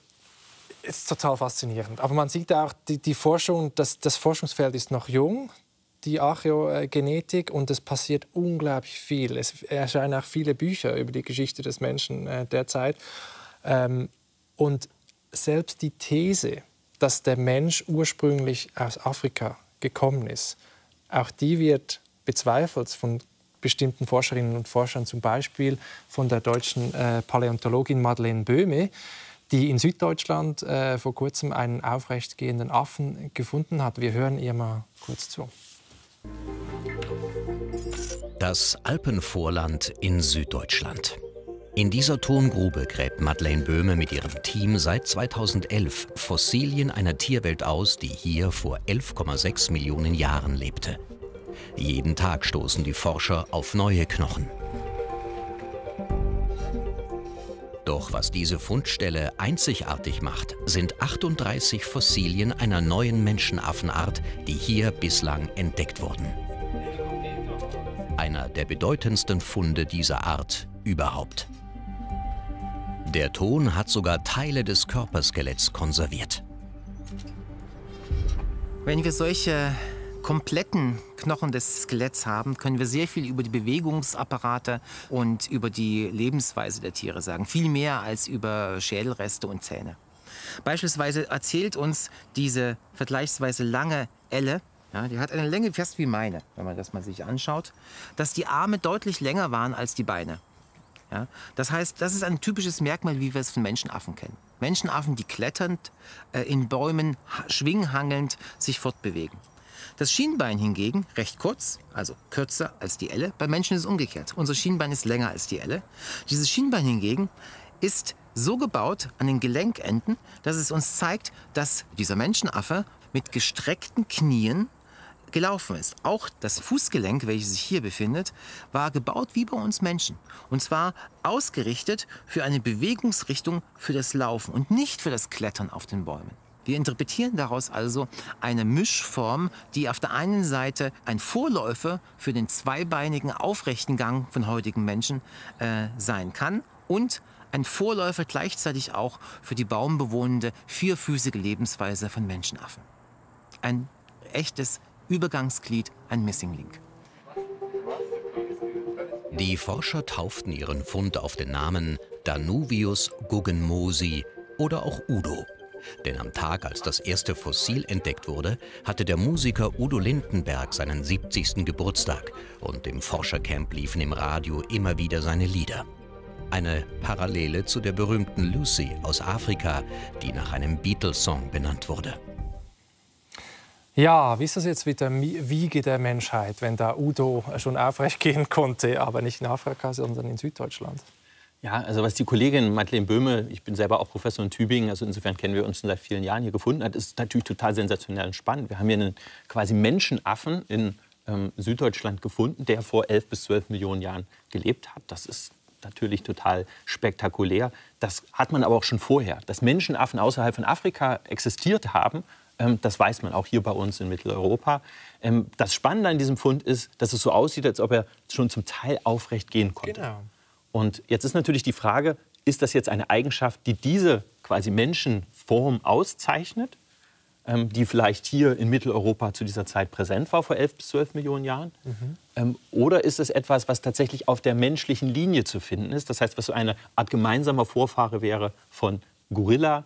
es ist total faszinierend. Aber man sieht auch, die, die Forschung, das, das Forschungsfeld ist noch jung, die Archäogenetik, und es passiert unglaublich viel. Es erscheinen auch viele Bücher über die Geschichte des Menschen äh, derzeit. Ähm, und selbst die These, dass der Mensch ursprünglich aus Afrika gekommen ist, auch die wird bezweifelt von bestimmten Forscherinnen und Forschern, zum Beispiel von der deutschen äh, Paläontologin Madeleine Böhme, die in Süddeutschland äh, vor kurzem einen aufrechtgehenden Affen gefunden hat. Wir hören ihr mal kurz zu. Das Alpenvorland in Süddeutschland. In dieser Tongrube gräbt Madeleine Böhme mit ihrem Team seit zweitausendelf Fossilien einer Tierwelt aus, die hier vor elf Komma sechs Millionen Jahren lebte. Jeden Tag stoßen die Forscher auf neue Knochen. Doch was diese Fundstelle einzigartig macht, sind achtunddreißig Fossilien einer neuen Menschenaffenart, die hier bislang entdeckt wurden. Einer der bedeutendsten Funde dieser Art überhaupt. Der Ton hat sogar Teile des Körperskeletts konserviert. Wenn wir solche kompletten Knochen des Skeletts haben, können wir sehr viel über die Bewegungsapparate und über die Lebensweise der Tiere sagen. Viel mehr als über Schädelreste und Zähne. Beispielsweise erzählt uns diese vergleichsweise lange Elle, ja, die hat eine Länge fast wie meine, wenn man das mal sich anschaut, dass die Arme deutlich länger waren als die Beine. Ja, das heißt, das ist ein typisches Merkmal, wie wir es von Menschenaffen kennen. Menschenaffen, die kletternd, äh, in Bäumen, schwinghangelnd sich fortbewegen. Das Schienbein hingegen, recht kurz, also kürzer als die Elle. Beim Menschen ist es umgekehrt. Unser Schienbein ist länger als die Elle. Dieses Schienbein hingegen ist so gebaut an den Gelenkenden, dass es uns zeigt, dass dieser Menschenaffe mit gestreckten Knien gelaufen ist. Auch das Fußgelenk, welches sich hier befindet, war gebaut wie bei uns Menschen. Und zwar ausgerichtet für eine Bewegungsrichtung für das Laufen und nicht für das Klettern auf den Bäumen. Wir interpretieren daraus also eine Mischform, die auf der einen Seite ein Vorläufer für den zweibeinigen, aufrechten Gang von heutigen Menschen äh, sein kann und ein Vorläufer gleichzeitig auch für die baumbewohnende, vierfüßige Lebensweise von Menschenaffen. Ein echtes Übergangsglied, ein Missing Link. Die Forscher tauften ihren Fund auf den Namen Danuvius guggenmosi oder auch Udo. Denn am Tag, als das erste Fossil entdeckt wurde, hatte der Musiker Udo Lindenberg seinen siebzigsten Geburtstag und im Forschercamp liefen im Radio immer wieder seine Lieder. Eine Parallele zu der berühmten Lucy aus Afrika, die nach einem Beatles-Song benannt wurde. Ja, wie ist das jetzt mit der Wiege der Menschheit, wenn da Udo schon aufrecht gehen konnte, aber nicht in Afrika, sondern in Süddeutschland? Ja, also was die Kollegin Madeleine Böhme, ich bin selber auch Professor in Tübingen, also insofern kennen wir uns seit vielen Jahren, hier gefunden hat, ist natürlich total sensationell und spannend. Wir haben hier einen quasi Menschenaffen in ähm, Süddeutschland gefunden, der vor elf bis zwölf Millionen Jahren gelebt hat. Das ist natürlich total spektakulär. Das hat man aber auch schon vorher. Dass Menschenaffen außerhalb von Afrika existiert haben, ähm, das weiß man auch hier bei uns in Mitteleuropa. Ähm, das Spannende an diesem Fund ist, dass es so aussieht, als ob er schon zum Teil aufrecht gehen konnte. Genau. Und jetzt ist natürlich die Frage, ist das jetzt eine Eigenschaft, die diese quasi Menschenform auszeichnet, ähm, die vielleicht hier in Mitteleuropa zu dieser Zeit präsent war, vor elf bis zwölf Millionen Jahren? Mhm. Ähm, oder ist es etwas, was tatsächlich auf der menschlichen Linie zu finden ist? Das heißt, was so eine Art gemeinsamer Vorfahre wäre von Gorilla,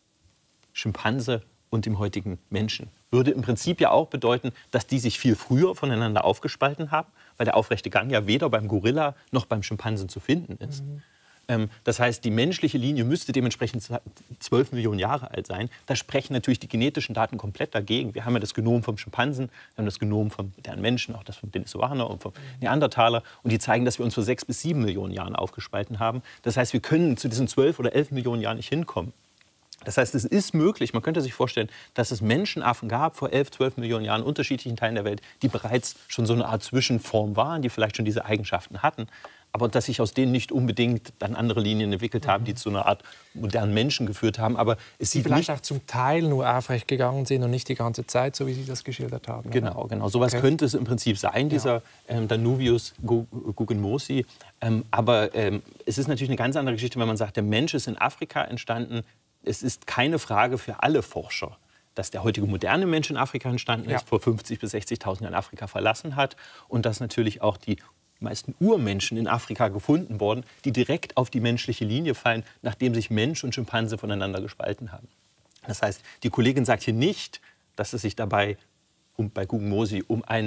Schimpanse und dem heutigen Menschen. Würde im Prinzip ja auch bedeuten, dass die sich viel früher voneinander aufgespalten haben, weil der aufrechte Gang ja weder beim Gorilla noch beim Schimpansen zu finden ist. Mhm. Ähm, das heißt, die menschliche Linie müsste dementsprechend zwölf Millionen Jahre alt sein. Da sprechen natürlich die genetischen Daten komplett dagegen. Wir haben ja das Genom vom Schimpansen, wir haben das Genom vom modernen Menschen, auch das von Denisovaner und vom Neandertaler. Und die zeigen, dass wir uns vor sechs bis sieben Millionen Jahren aufgespalten haben. Das heißt, wir können zu diesen zwölf oder elf Millionen Jahren nicht hinkommen. Das heißt, es ist möglich, man könnte sich vorstellen, dass es Menschenaffen gab vor elf, zwölf Millionen Jahren in unterschiedlichen Teilen der Welt, die bereits schon so eine Art Zwischenform waren, die vielleicht schon diese Eigenschaften hatten, aber dass sich aus denen nicht unbedingt dann andere Linien entwickelt haben, die zu einer Art modernen Menschen geführt haben. Aber es die sieht vielleicht nicht auch zum Teil nur aufrecht gegangen sind und nicht die ganze Zeit, so wie Sie das geschildert haben. Genau, oder? genau. Sowas Okay. könnte es im Prinzip sein, dieser Ja. ähm, Danuvius guggenmosi. Ähm, aber ähm, es ist natürlich eine ganz andere Geschichte, wenn man sagt, der Mensch ist in Afrika entstanden. Es ist keine Frage für alle Forscher, dass der heutige moderne Mensch in Afrika entstanden ist, Ja. vor fünfzig bis sechzigtausend Jahren Afrika verlassen hat und dass natürlich auch die meisten Urmenschen in Afrika gefunden wurden, die direkt auf die menschliche Linie fallen, nachdem sich Mensch und Schimpanse voneinander gespalten haben. Das heißt, die Kollegin sagt hier nicht, dass es sich dabei um, bei Guggenmosi um einen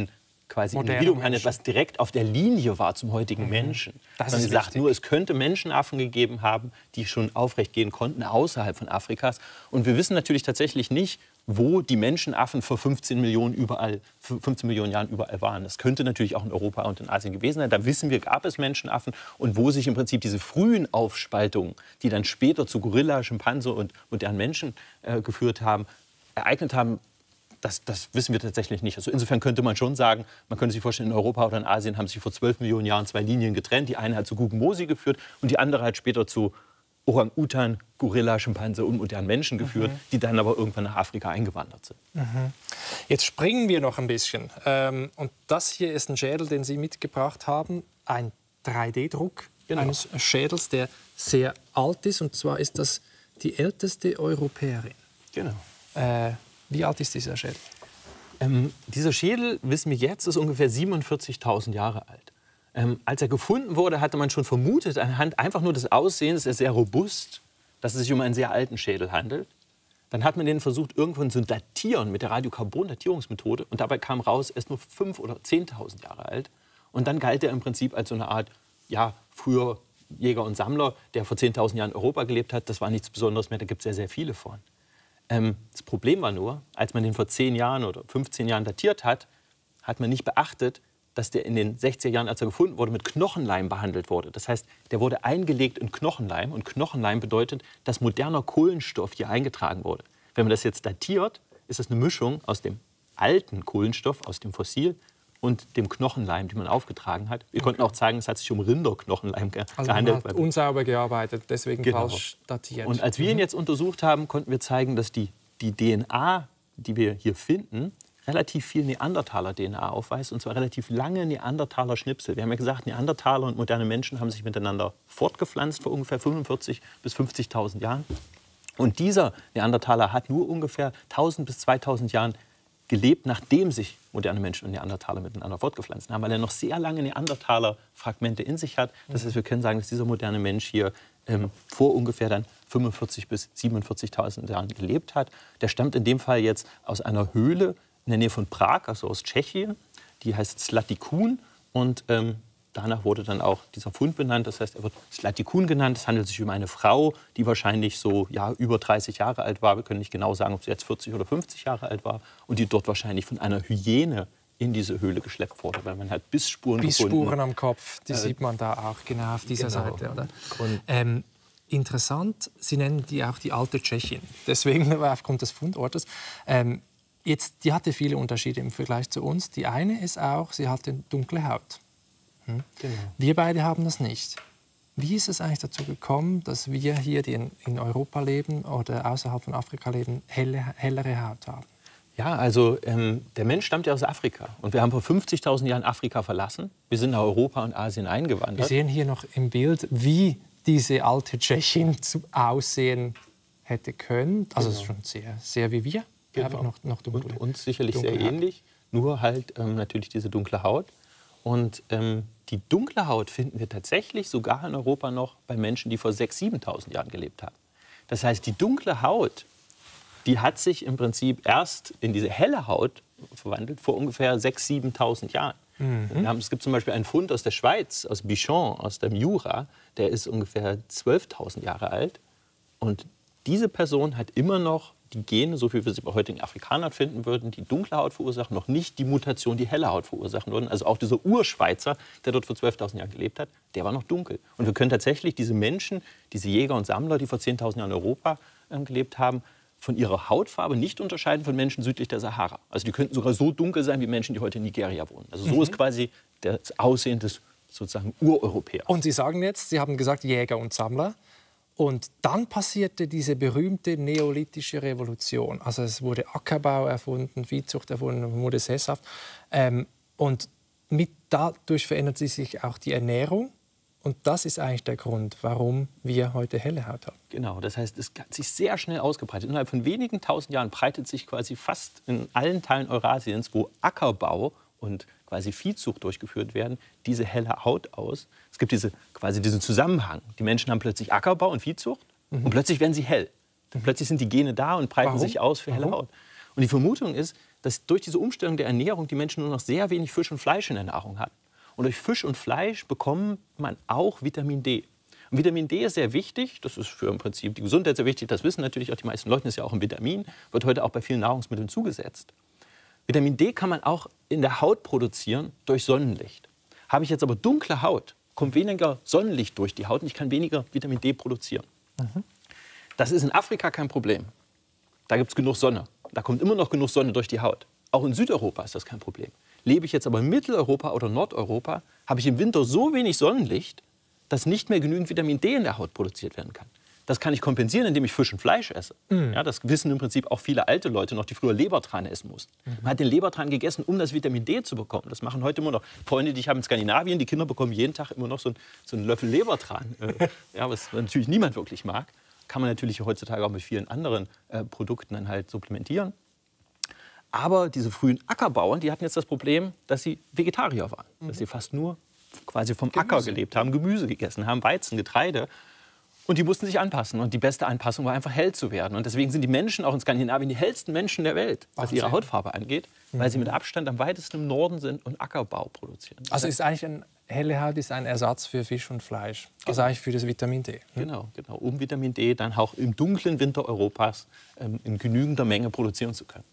quasi Moderne Individuum handelt, Menschen. was direkt auf der Linie war zum heutigen Mhm. Menschen. Das Man ist sagt wichtig. nur, es könnte Menschenaffen gegeben haben, die schon aufrecht gehen konnten, außerhalb von Afrikas. Und wir wissen natürlich tatsächlich nicht, wo die Menschenaffen vor fünfzehn Millionen, überall, fünfzehn Millionen Jahren überall waren. Das könnte natürlich auch in Europa und in Asien gewesen sein. Da wissen wir, gab es Menschenaffen. Und wo sich im Prinzip diese frühen Aufspaltungen, die dann später zu Gorilla, Schimpanse und modernen Menschen äh, geführt haben, ereignet haben, Das, das wissen wir tatsächlich nicht. Also insofern könnte man schon sagen, man könnte sich vorstellen, in Europa oder in Asien haben sich vor zwölf Millionen Jahren zwei Linien getrennt. Die eine hat zu Guggenmosi geführt und die andere hat später zu Orang-Utan, Gorilla, Schimpanse und modernen Menschen geführt, mhm. die dann aber irgendwann nach Afrika eingewandert sind. Mhm. Jetzt springen wir noch ein bisschen. Ähm, und das hier ist ein Schädel, den Sie mitgebracht haben. Ein drei D Druck Genau. eines Schädels, der sehr alt ist. Und zwar ist das die älteste Europäerin. Genau. Äh, wie alt ist dieser Schädel? Ähm, dieser Schädel, wissen wir jetzt, ist ungefähr siebenundvierzigtausend Jahre alt. Ähm, als er gefunden wurde, hatte man schon vermutet, anhand einfach nur des Aussehens, er ist sehr robust, dass es sich um einen sehr alten Schädel handelt. Dann hat man den versucht, irgendwann zu datieren mit der Radiokarbon-Datierungsmethode. Und dabei kam raus, er ist nur fünftausend oder zehntausend Jahre alt. Und dann galt er im Prinzip als so eine Art, ja, früher Jäger und Sammler, der vor zehntausend Jahren in Europa gelebt hat. Das war nichts Besonderes mehr, da gibt es sehr, sehr viele von. Ähm, das Problem war nur, als man den vor zehn Jahren oder fünfzehn Jahren datiert hat, hat man nicht beachtet, dass der in den sechziger Jahren, als er gefunden wurde, mit Knochenleim behandelt wurde. Das heißt, der wurde eingelegt in Knochenleim. Und Knochenleim bedeutet, dass moderner Kohlenstoff hier eingetragen wurde. Wenn man das jetzt datiert, ist das eine Mischung aus dem alten Kohlenstoff, aus dem Fossil, und dem Knochenleim, den man aufgetragen hat. Wir konnten auch zeigen, es hat sich um Rinderknochenleim ge Also gehandelt. man hat unsauber gearbeitet, deswegen Genau. falsch datiert. Und als wir ihn jetzt untersucht haben, konnten wir zeigen, dass die, die D N A, die wir hier finden, relativ viel Neandertaler-D N A aufweist, und zwar relativ lange Neandertaler-Schnipsel. Wir haben ja gesagt, Neandertaler und moderne Menschen haben sich miteinander fortgepflanzt vor ungefähr fünfundvierzig bis fünfzigtausend Jahren. Und dieser Neandertaler hat nur ungefähr tausend bis zweitausend Jahren gelebt, nachdem sich moderne Menschen und Neandertaler miteinander fortgepflanzt haben, weil er noch sehr lange Neandertaler-Fragmente in sich hat. Das heißt, wir können sagen, dass dieser moderne Mensch hier ähm, vor ungefähr dann fünfundvierzig bis siebenundvierzigtausend Jahren gelebt hat. Der stammt in dem Fall jetzt aus einer Höhle in der Nähe von Prag, also aus Tschechien. Die heißt Sladikun und ähm, danach wurde dann auch dieser Fund benannt. Das heißt, er wird Sladikun genannt. Es handelt sich um eine Frau, die wahrscheinlich so ja, über dreißig Jahre alt war. Wir können nicht genau sagen, ob sie jetzt vierzig oder fünfzig Jahre alt war. Und die dort wahrscheinlich von einer Hyäne in diese Höhle geschleppt wurde. Weil man hat Bissspuren gefunden. Bissspuren am Kopf, die Äh, sieht man da auch genau auf dieser genau. Seite. Oder? Und Ähm, interessant, Sie nennen die auch die alte Tschechin. Deswegen aufgrund des Fundortes. Ähm, jetzt, die hatte viele Unterschiede im Vergleich zu uns. Die eine ist auch, sie hatte dunkle Haut. Hm? Genau. Wir beide haben das nicht. Wie ist es eigentlich dazu gekommen, dass wir hier, die in, in Europa leben oder außerhalb von Afrika leben, helle, hellere Haut haben? Ja, also ähm, der Mensch stammt ja aus Afrika. Und wir haben vor fünfzigtausend Jahren Afrika verlassen. Wir sind nach Europa und Asien eingewandert. Wir sehen hier noch im Bild, wie diese alte Tschechin zu aussehen hätte können. Also es ist schon sehr, sehr wie wir, Genau. einfach noch, noch dunkler. Und uns sicherlich sehr dunkle Haut. ähnlich, nur halt ähm, natürlich diese dunkle Haut. Und ähm, die dunkle Haut finden wir tatsächlich sogar in Europa noch bei Menschen, die vor sechstausend, siebentausend Jahren gelebt haben. Das heißt, die dunkle Haut, die hat sich im Prinzip erst in diese helle Haut verwandelt vor ungefähr sechstausend, siebentausend Jahren. Mhm. Wir haben, es gibt zum Beispiel einen Fund aus der Schweiz, aus Bichon, aus dem Jura, der ist ungefähr zwölftausend Jahre alt. Und diese Person hat immer noch die Gene, so wie wir sie bei heutigen Afrikanern finden würden, die dunkle Haut verursachen, noch nicht die Mutation, die helle Haut verursachen würden. Also auch dieser Urschweizer, der dort vor zwölftausend Jahren gelebt hat, der war noch dunkel. Und wir können tatsächlich diese Menschen, diese Jäger und Sammler, die vor zehntausend Jahren in Europa äh, gelebt haben, von ihrer Hautfarbe nicht unterscheiden von Menschen südlich der Sahara. Also die könnten sogar so dunkel sein wie Menschen, die heute in Nigeria wohnen. Also so mhm. ist quasi das Aussehen des sozusagen Ureuropäers. Und Sie sagen jetzt, Sie haben gesagt Jäger und Sammler. Und dann passierte diese berühmte neolithische Revolution. Also es wurde Ackerbau erfunden, Viehzucht erfunden, man wurde sesshaft. Ähm, und mit, dadurch verändert sich auch die Ernährung. Und das ist eigentlich der Grund, warum wir heute helle Haut haben. Genau, das heißt, es hat sich sehr schnell ausgebreitet. Innerhalb von wenigen tausend Jahren breitet sich quasi fast in allen Teilen Eurasiens, wo Ackerbau und quasi Viehzucht durchgeführt werden, diese helle Haut aus. Es gibt diese, quasi diesen Zusammenhang. Die Menschen haben plötzlich Ackerbau und Viehzucht mhm. und plötzlich werden sie hell. Dann plötzlich sind die Gene da und breiten Warum? sich aus für helle Warum? Haut. Und die Vermutung ist, dass durch diese Umstellung der Ernährung die Menschen nur noch sehr wenig Fisch und Fleisch in der Nahrung hatten. Und durch Fisch und Fleisch bekommt man auch Vitamin D. Und Vitamin D ist sehr wichtig, das ist für im Prinzip die Gesundheit sehr wichtig, das wissen natürlich auch die meisten Leute, das ist ja auch ein Vitamin, wird heute auch bei vielen Nahrungsmitteln zugesetzt. Vitamin D kann man auch in der Haut produzieren durch Sonnenlicht. Habe ich jetzt aber dunkle Haut, kommt weniger Sonnenlicht durch die Haut und ich kann weniger Vitamin D produzieren. Mhm. Das ist in Afrika kein Problem. Da gibt es genug Sonne. Da kommt immer noch genug Sonne durch die Haut. Auch in Südeuropa ist das kein Problem. Lebe ich jetzt aber in Mitteleuropa oder Nordeuropa, habe ich im Winter so wenig Sonnenlicht, dass nicht mehr genügend Vitamin D in der Haut produziert werden kann. Das kann ich kompensieren, indem ich Fisch und Fleisch esse. Mhm. Ja, das wissen im Prinzip auch viele alte Leute noch, die früher Lebertran essen mussten. Mhm. Man hat den Lebertran gegessen, um das Vitamin D zu bekommen. Das machen heute immer noch Freunde, die ich habe in Skandinavien. Die Kinder bekommen jeden Tag immer noch so, ein, so einen Löffel Lebertran. Äh, ja, was natürlich niemand wirklich mag. Kann man natürlich heutzutage auch mit vielen anderen äh, Produkten dann halt supplementieren. Aber diese frühen Ackerbauern, die hatten jetzt das Problem, dass sie Vegetarier waren. Mhm. Dass sie fast nur quasi vom Gemüse. Acker gelebt haben, Gemüse gegessen haben, Weizen, Getreide. Und die mussten sich anpassen. Und die beste Anpassung war einfach hell zu werden. Und deswegen sind die Menschen auch in Skandinavien die hellsten Menschen der Welt, was ihre Hautfarbe angeht, mhm. weil sie mit Abstand am weitesten im Norden sind und Ackerbau produzieren. Also ist eigentlich eine helle Haut ist ein Ersatz für Fisch und Fleisch. Genau. Also eigentlich für das Vitamin D. Hm? Genau, genau, um Vitamin D dann auch im dunklen Winter Europas ähm, in genügender Menge produzieren zu können.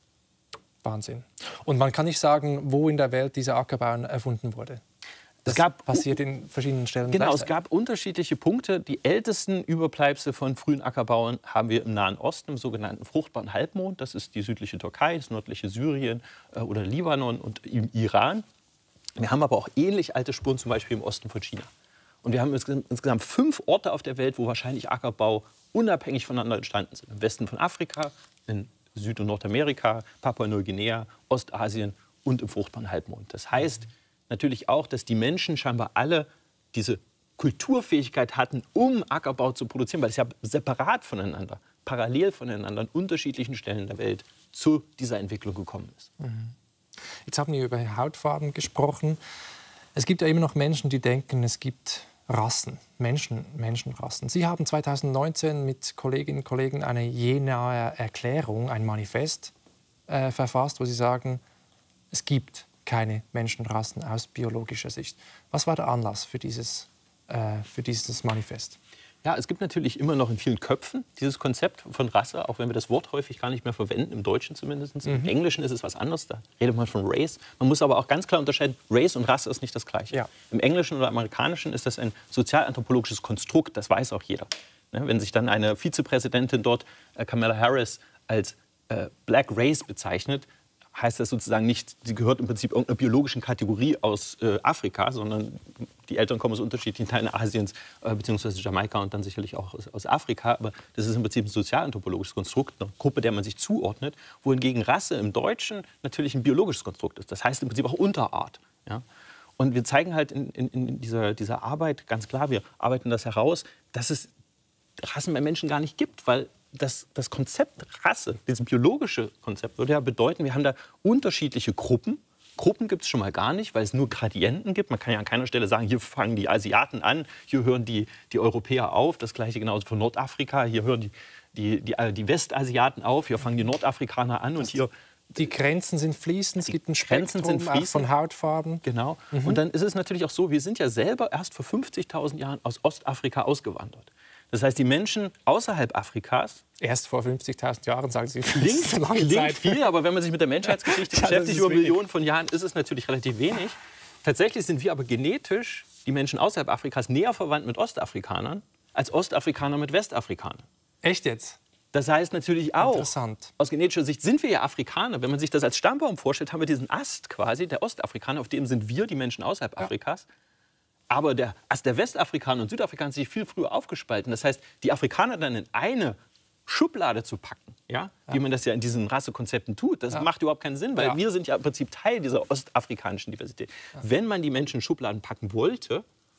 Wahnsinn. Und man kann nicht sagen, wo in der Welt dieser Ackerbau erfunden wurde. Das es gab, passiert in verschiedenen Stellen. Genau, es gab unterschiedliche Punkte. Die ältesten Überbleibsel von frühen Ackerbauern haben wir im Nahen Osten, im sogenannten fruchtbaren Halbmond. Das ist die südliche Türkei, das nördliche Syrien äh, oder Libanon und im Iran. Wir haben aber auch ähnlich alte Spuren, zum Beispiel im Osten von China. Und wir haben insgesamt fünf Orte auf der Welt, wo wahrscheinlich Ackerbau unabhängig voneinander entstanden sind. Im Westen von Afrika, in Süd- und Nordamerika, Papua-Neuguinea, Ostasien und im fruchtbaren Halbmond. Das heißt natürlich auch, dass die Menschen scheinbar alle diese Kulturfähigkeit hatten, um Ackerbau zu produzieren, weil es ja separat voneinander, parallel voneinander an unterschiedlichen Stellen der Welt zu dieser Entwicklung gekommen ist. Mhm. Jetzt haben wir über Hautfarben gesprochen. Es gibt ja immer noch Menschen, die denken, es gibt Rassen, Menschen, Menschenrassen. Sie haben zweitausendneunzehn mit Kolleginnen und Kollegen eine Jenaer Erklärung, ein Manifest äh, verfasst, wo Sie sagen, es gibt keine Menschenrassen aus biologischer Sicht. Was war der Anlass für dieses, äh, für dieses Manifest? Ja, es gibt natürlich immer noch in vielen Köpfen dieses Konzept von Rasse, auch wenn wir das Wort häufig gar nicht mehr verwenden, im Deutschen zumindest. Mhm. Im Englischen ist es was anderes, da redet man von Race. Man muss aber auch ganz klar unterscheiden, Race und Rasse ist nicht das Gleiche. Ja. Im Englischen oder Amerikanischen ist das ein sozialanthropologisches Konstrukt, das weiß auch jeder. Ne, wenn sich dann eine Vizepräsidentin dort, äh, Kamala Harris, als äh, Black Race bezeichnet, heißt das sozusagen nicht, sie gehört im Prinzip irgendeiner biologischen Kategorie aus äh, Afrika, sondern die Eltern kommen aus unterschiedlichen Teilen Asiens, äh, beziehungsweise Jamaika und dann sicherlich auch aus, aus Afrika. Aber das ist im Prinzip ein sozialanthropologisches Konstrukt, eine Gruppe, der man sich zuordnet, wohingegen Rasse im Deutschen natürlich ein biologisches Konstrukt ist. Das heißt im Prinzip auch Unterart. Ja? Und wir zeigen halt in, in, in dieser, dieser Arbeit ganz klar, wir arbeiten das heraus, dass es Rassen bei Menschen gar nicht gibt, weil Das, das Konzept Rasse, dieses biologische Konzept, würde ja bedeuten, wir haben da unterschiedliche Gruppen. Gruppen gibt es schon mal gar nicht, weil es nur Gradienten gibt. Man kann ja an keiner Stelle sagen, hier fangen die Asiaten an, hier hören die, die Europäer auf. Das Gleiche genauso für Nordafrika, hier hören die, die, die, die Westasiaten auf, hier fangen die Nordafrikaner an. Und hier die Grenzen sind fließend, es gibt ein Spektrum sind auch von Hautfarben. Genau. Mhm. Und dann ist es natürlich auch so, wir sind ja selber erst vor fünfzigtausend Jahren aus Ostafrika ausgewandert. Das heißt, die Menschen außerhalb Afrikas... Erst vor fünfzigtausend Jahren, sagen Sie. Klingt, klingt viel, aber wenn man sich mit der Menschheitsgeschichte ja, beschäftigt, über wenig. Millionen von Jahren, ist es natürlich relativ wenig. Tatsächlich sind wir aber genetisch, die Menschen außerhalb Afrikas, näher verwandt mit Ostafrikanern als Ostafrikaner mit Westafrikanern. Echt jetzt? Das heißt natürlich auch, Interessant. Aus genetischer Sicht sind wir ja Afrikaner. Wenn man sich das als Stammbaum vorstellt, haben wir diesen Ast quasi, der Ostafrikaner, auf dem sind wir, die Menschen außerhalb ja. Afrikas. Aber der Ast der Westafrikaner und Südafrikaner hat sich viel früher aufgespalten. Das heißt, die Afrikaner dann in eine Schublade zu packen, ja? Ja. Wie man das ja in diesen Rassekonzepten tut, das ja. macht überhaupt keinen Sinn, weil ja. wir sind ja im Prinzip Teil dieser ostafrikanischen Diversität. Ja. Wenn man die Menschen in Schubladen packen wollte,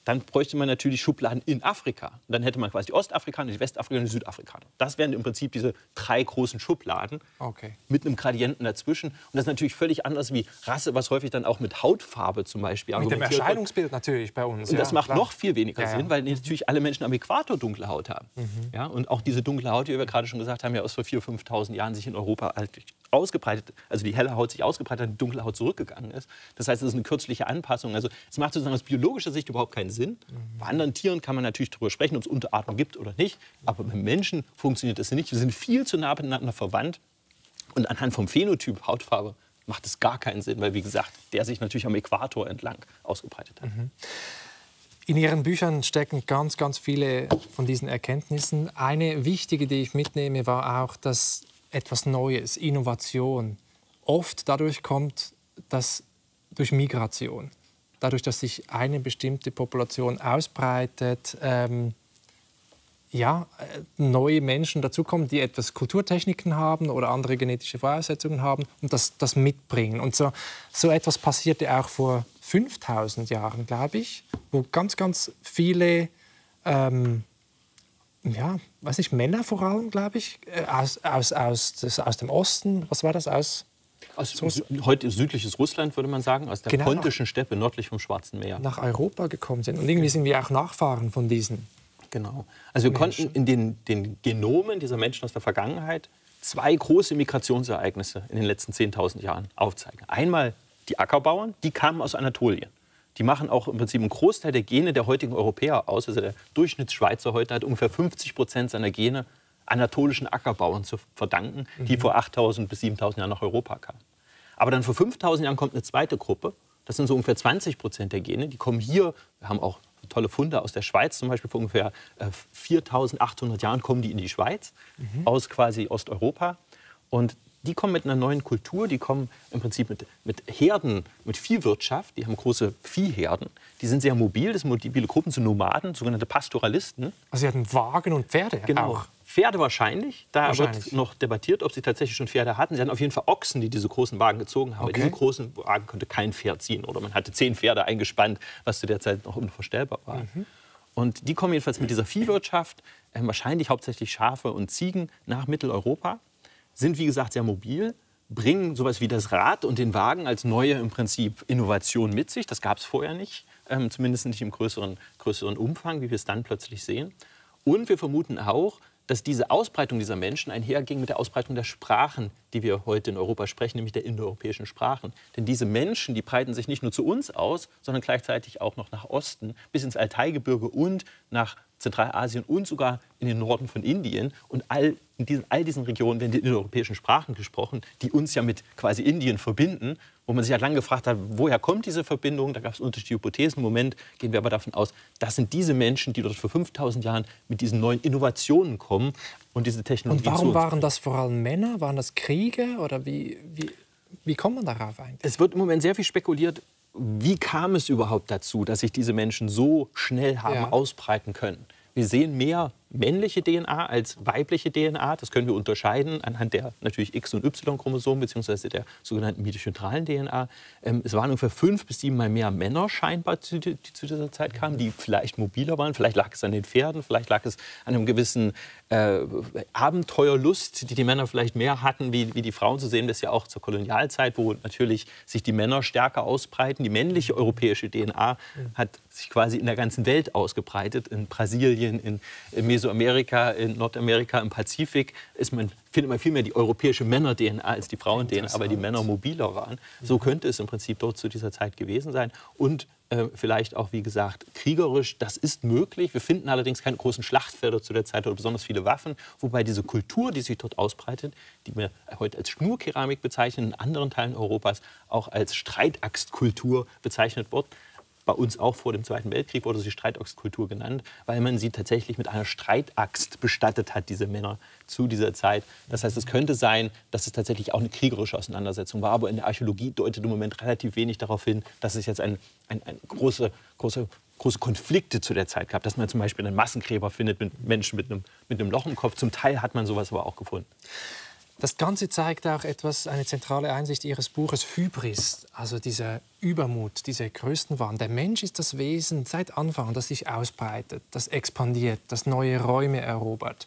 dann bräuchte man natürlich Schubladen in Afrika. Und dann hätte man quasi die Ostafrikaner, die Westafrikaner und die Südafrikaner. Das wären im Prinzip diese drei großen Schubladen Okay. mit einem Gradienten dazwischen. Und das ist natürlich völlig anders wie Rasse, was häufig dann auch mit Hautfarbe zum Beispiel Mit dem argumentiert wird. Erscheinungsbild natürlich bei uns. Und das ja, macht klar. noch viel weniger Ja, ja. Sinn, weil natürlich alle Menschen am Äquator dunkle Haut haben. Mhm. Ja, und auch diese dunkle Haut, die wir gerade schon gesagt haben, ja aus vor viertausend, fünftausend Jahren sich in Europa halt ausgebreitet, also die helle Haut sich ausgebreitet hat, die dunkle Haut zurückgegangen ist. Das heißt, es ist eine kürzliche Anpassung. Also es macht sozusagen aus biologischer Sicht überhaupt keinen Sinn. Mhm. Bei anderen Tieren kann man natürlich darüber sprechen, ob es Unterarten gibt oder nicht. Aber beim Menschen funktioniert das nicht. Wir sind viel zu nah miteinander verwandt. Und anhand vom Phänotyp, Hautfarbe, macht es gar keinen Sinn, weil, wie gesagt, der sich natürlich am Äquator entlang ausgebreitet hat. Mhm. In Ihren Büchern stecken ganz, ganz viele von diesen Erkenntnissen. Eine wichtige, die ich mitnehme, war auch, dass etwas Neues, Innovation, oft dadurch kommt, dass durch Migration, dadurch, dass sich eine bestimmte Population ausbreitet, ähm, ja, neue Menschen dazukommen, die etwas Kulturtechniken haben oder andere genetische Voraussetzungen haben und das, das mitbringen. Und so, so etwas passierte auch vor fünftausend Jahren, glaube ich, wo ganz, ganz viele ähm, ja, weiß ich, Männer vor allem, glaube ich, aus, aus, aus, das, aus dem Osten, was war das, aus? Aus Sü heute südliches Russland, würde man sagen, aus der genau, pontischen Steppe nördlich vom Schwarzen Meer. Nach Europa gekommen sind. Und irgendwie sind wir auch Nachfahren von diesen. Genau. Also wir Menschen. konnten in den, den Genomen dieser Menschen aus der Vergangenheit zwei große Migrationsereignisse in den letzten zehntausend Jahren aufzeigen. Einmal die Ackerbauern, die kamen aus Anatolien. Die machen auch im Prinzip einen Großteil der Gene der heutigen Europäer aus. Also der Durchschnittsschweizer heute hat ungefähr fünfzig Prozent seiner Gene anatolischen Ackerbauern zu verdanken, die mhm. vor achttausend bis siebentausend Jahren nach Europa kamen. Aber dann vor fünftausend Jahren kommt eine zweite Gruppe. Das sind so ungefähr zwanzig Prozent der Gene. Die kommen hier, wir haben auch tolle Funde aus der Schweiz, zum Beispiel vor ungefähr äh, viertausendachthundert Jahren kommen die in die Schweiz, mhm. aus quasi Osteuropa. Und die kommen mit einer neuen Kultur, die kommen im Prinzip mit, mit Herden, mit Viehwirtschaft, die haben große Viehherden, die sind sehr mobil, das sind mobile Gruppen, sind Nomaden, sogenannte Pastoralisten. Also sie hatten Wagen und Pferde Genau. auch? Pferde wahrscheinlich, da wahrscheinlich. wird noch debattiert, ob sie tatsächlich schon Pferde hatten. Sie hatten auf jeden Fall Ochsen, die diese großen Wagen gezogen haben. Okay. Diese großen Wagen konnte kein Pferd ziehen oder man hatte zehn Pferde eingespannt, was zu der Zeit noch unvorstellbar war. Mhm. Und die kommen jedenfalls mit dieser Viehwirtschaft, äh, wahrscheinlich hauptsächlich Schafe und Ziegen, nach Mitteleuropa. Sind, wie gesagt, sehr mobil, bringen sowas wie das Rad und den Wagen als neue im Prinzip Innovation mit sich. Das gab es vorher nicht, ähm, zumindest nicht im größeren, größeren Umfang, wie wir es dann plötzlich sehen. Und wir vermuten auch, dass diese Ausbreitung dieser Menschen einherging mit der Ausbreitung der Sprachen, die wir heute in Europa sprechen, nämlich der indoeuropäischen Sprachen. Denn diese Menschen, die breiten sich nicht nur zu uns aus, sondern gleichzeitig auch noch nach Osten, bis ins Altaigebirge und nach Zentralasien und sogar in den Norden von Indien. Und all, in diesen, all diesen Regionen werden die indoeuropäischen Sprachen gesprochen, die uns ja mit quasi Indien verbinden, wo man sich ja lange gefragt hat, woher kommt diese Verbindung? Da gab es unterschiedliche Hypothesen. Im Moment gehen wir aber davon aus, das sind diese Menschen, die dort vor fünftausend Jahren mit diesen neuen Innovationen kommen und diese Technologie. Und warum waren das vor allem Männer? Waren das Krieger? Oder wie, wie, wie kommt man darauf eigentlich? Es wird im Moment sehr viel spekuliert, wie kam es überhaupt dazu, dass sich diese Menschen so schnell haben Ja. ausbreiten können. Wir sehen mehr männliche D N A als weibliche D N A. Das können wir unterscheiden anhand der natürlich X- und Y-Chromosomen bzw. der sogenannten mitochondralen D N A. Ähm, es waren ungefähr fünf bis sieben Mal mehr Männer scheinbar, die, die zu dieser Zeit kamen, die vielleicht mobiler waren. Vielleicht lag es an den Pferden, vielleicht lag es an einem gewissen äh, Abenteuerlust, die die Männer vielleicht mehr hatten, wie, wie die Frauen. Zu sehen das ja auch zur Kolonialzeit, wo natürlich sich die Männer stärker ausbreiten. Die männliche europäische D N A hat sich quasi in der ganzen Welt ausgebreitet, in Brasilien, in, in Mesoamerika, in Nordamerika, im Pazifik ist man, findet man viel mehr die europäische Männer-D N A als die Frauen-D N A, weil die Männer mobiler waren. So könnte es im Prinzip dort zu dieser Zeit gewesen sein. Und äh, vielleicht auch, wie gesagt, kriegerisch, das ist möglich. Wir finden allerdings keine großen Schlachtfelder zu der Zeit oder besonders viele Waffen, wobei diese Kultur, die sich dort ausbreitet, die wir heute als Schnurkeramik bezeichnen, in anderen Teilen Europas auch als Streitaxtkultur bezeichnet wird. Bei uns auch vor dem Zweiten Weltkrieg wurde sie Streitaxtkultur genannt, weil man sie tatsächlich mit einer Streitaxt bestattet hat, diese Männer, zu dieser Zeit. Das heißt, es könnte sein, dass es tatsächlich auch eine kriegerische Auseinandersetzung war, aber in der Archäologie deutet im Moment relativ wenig darauf hin, dass es jetzt ein, ein, ein große, große, große Konflikte zu der Zeit gab, dass man zum Beispiel einen Massengräber findet mit Menschen mit einem, mit einem Loch im Kopf. Zum Teil hat man sowas aber auch gefunden. Das Ganze zeigt auch etwas, eine zentrale Einsicht Ihres Buches, Hybris, also dieser Übermut, diese Größenwahn. Der Mensch ist das Wesen seit Anfang, das sich ausbreitet, das expandiert, das neue Räume erobert.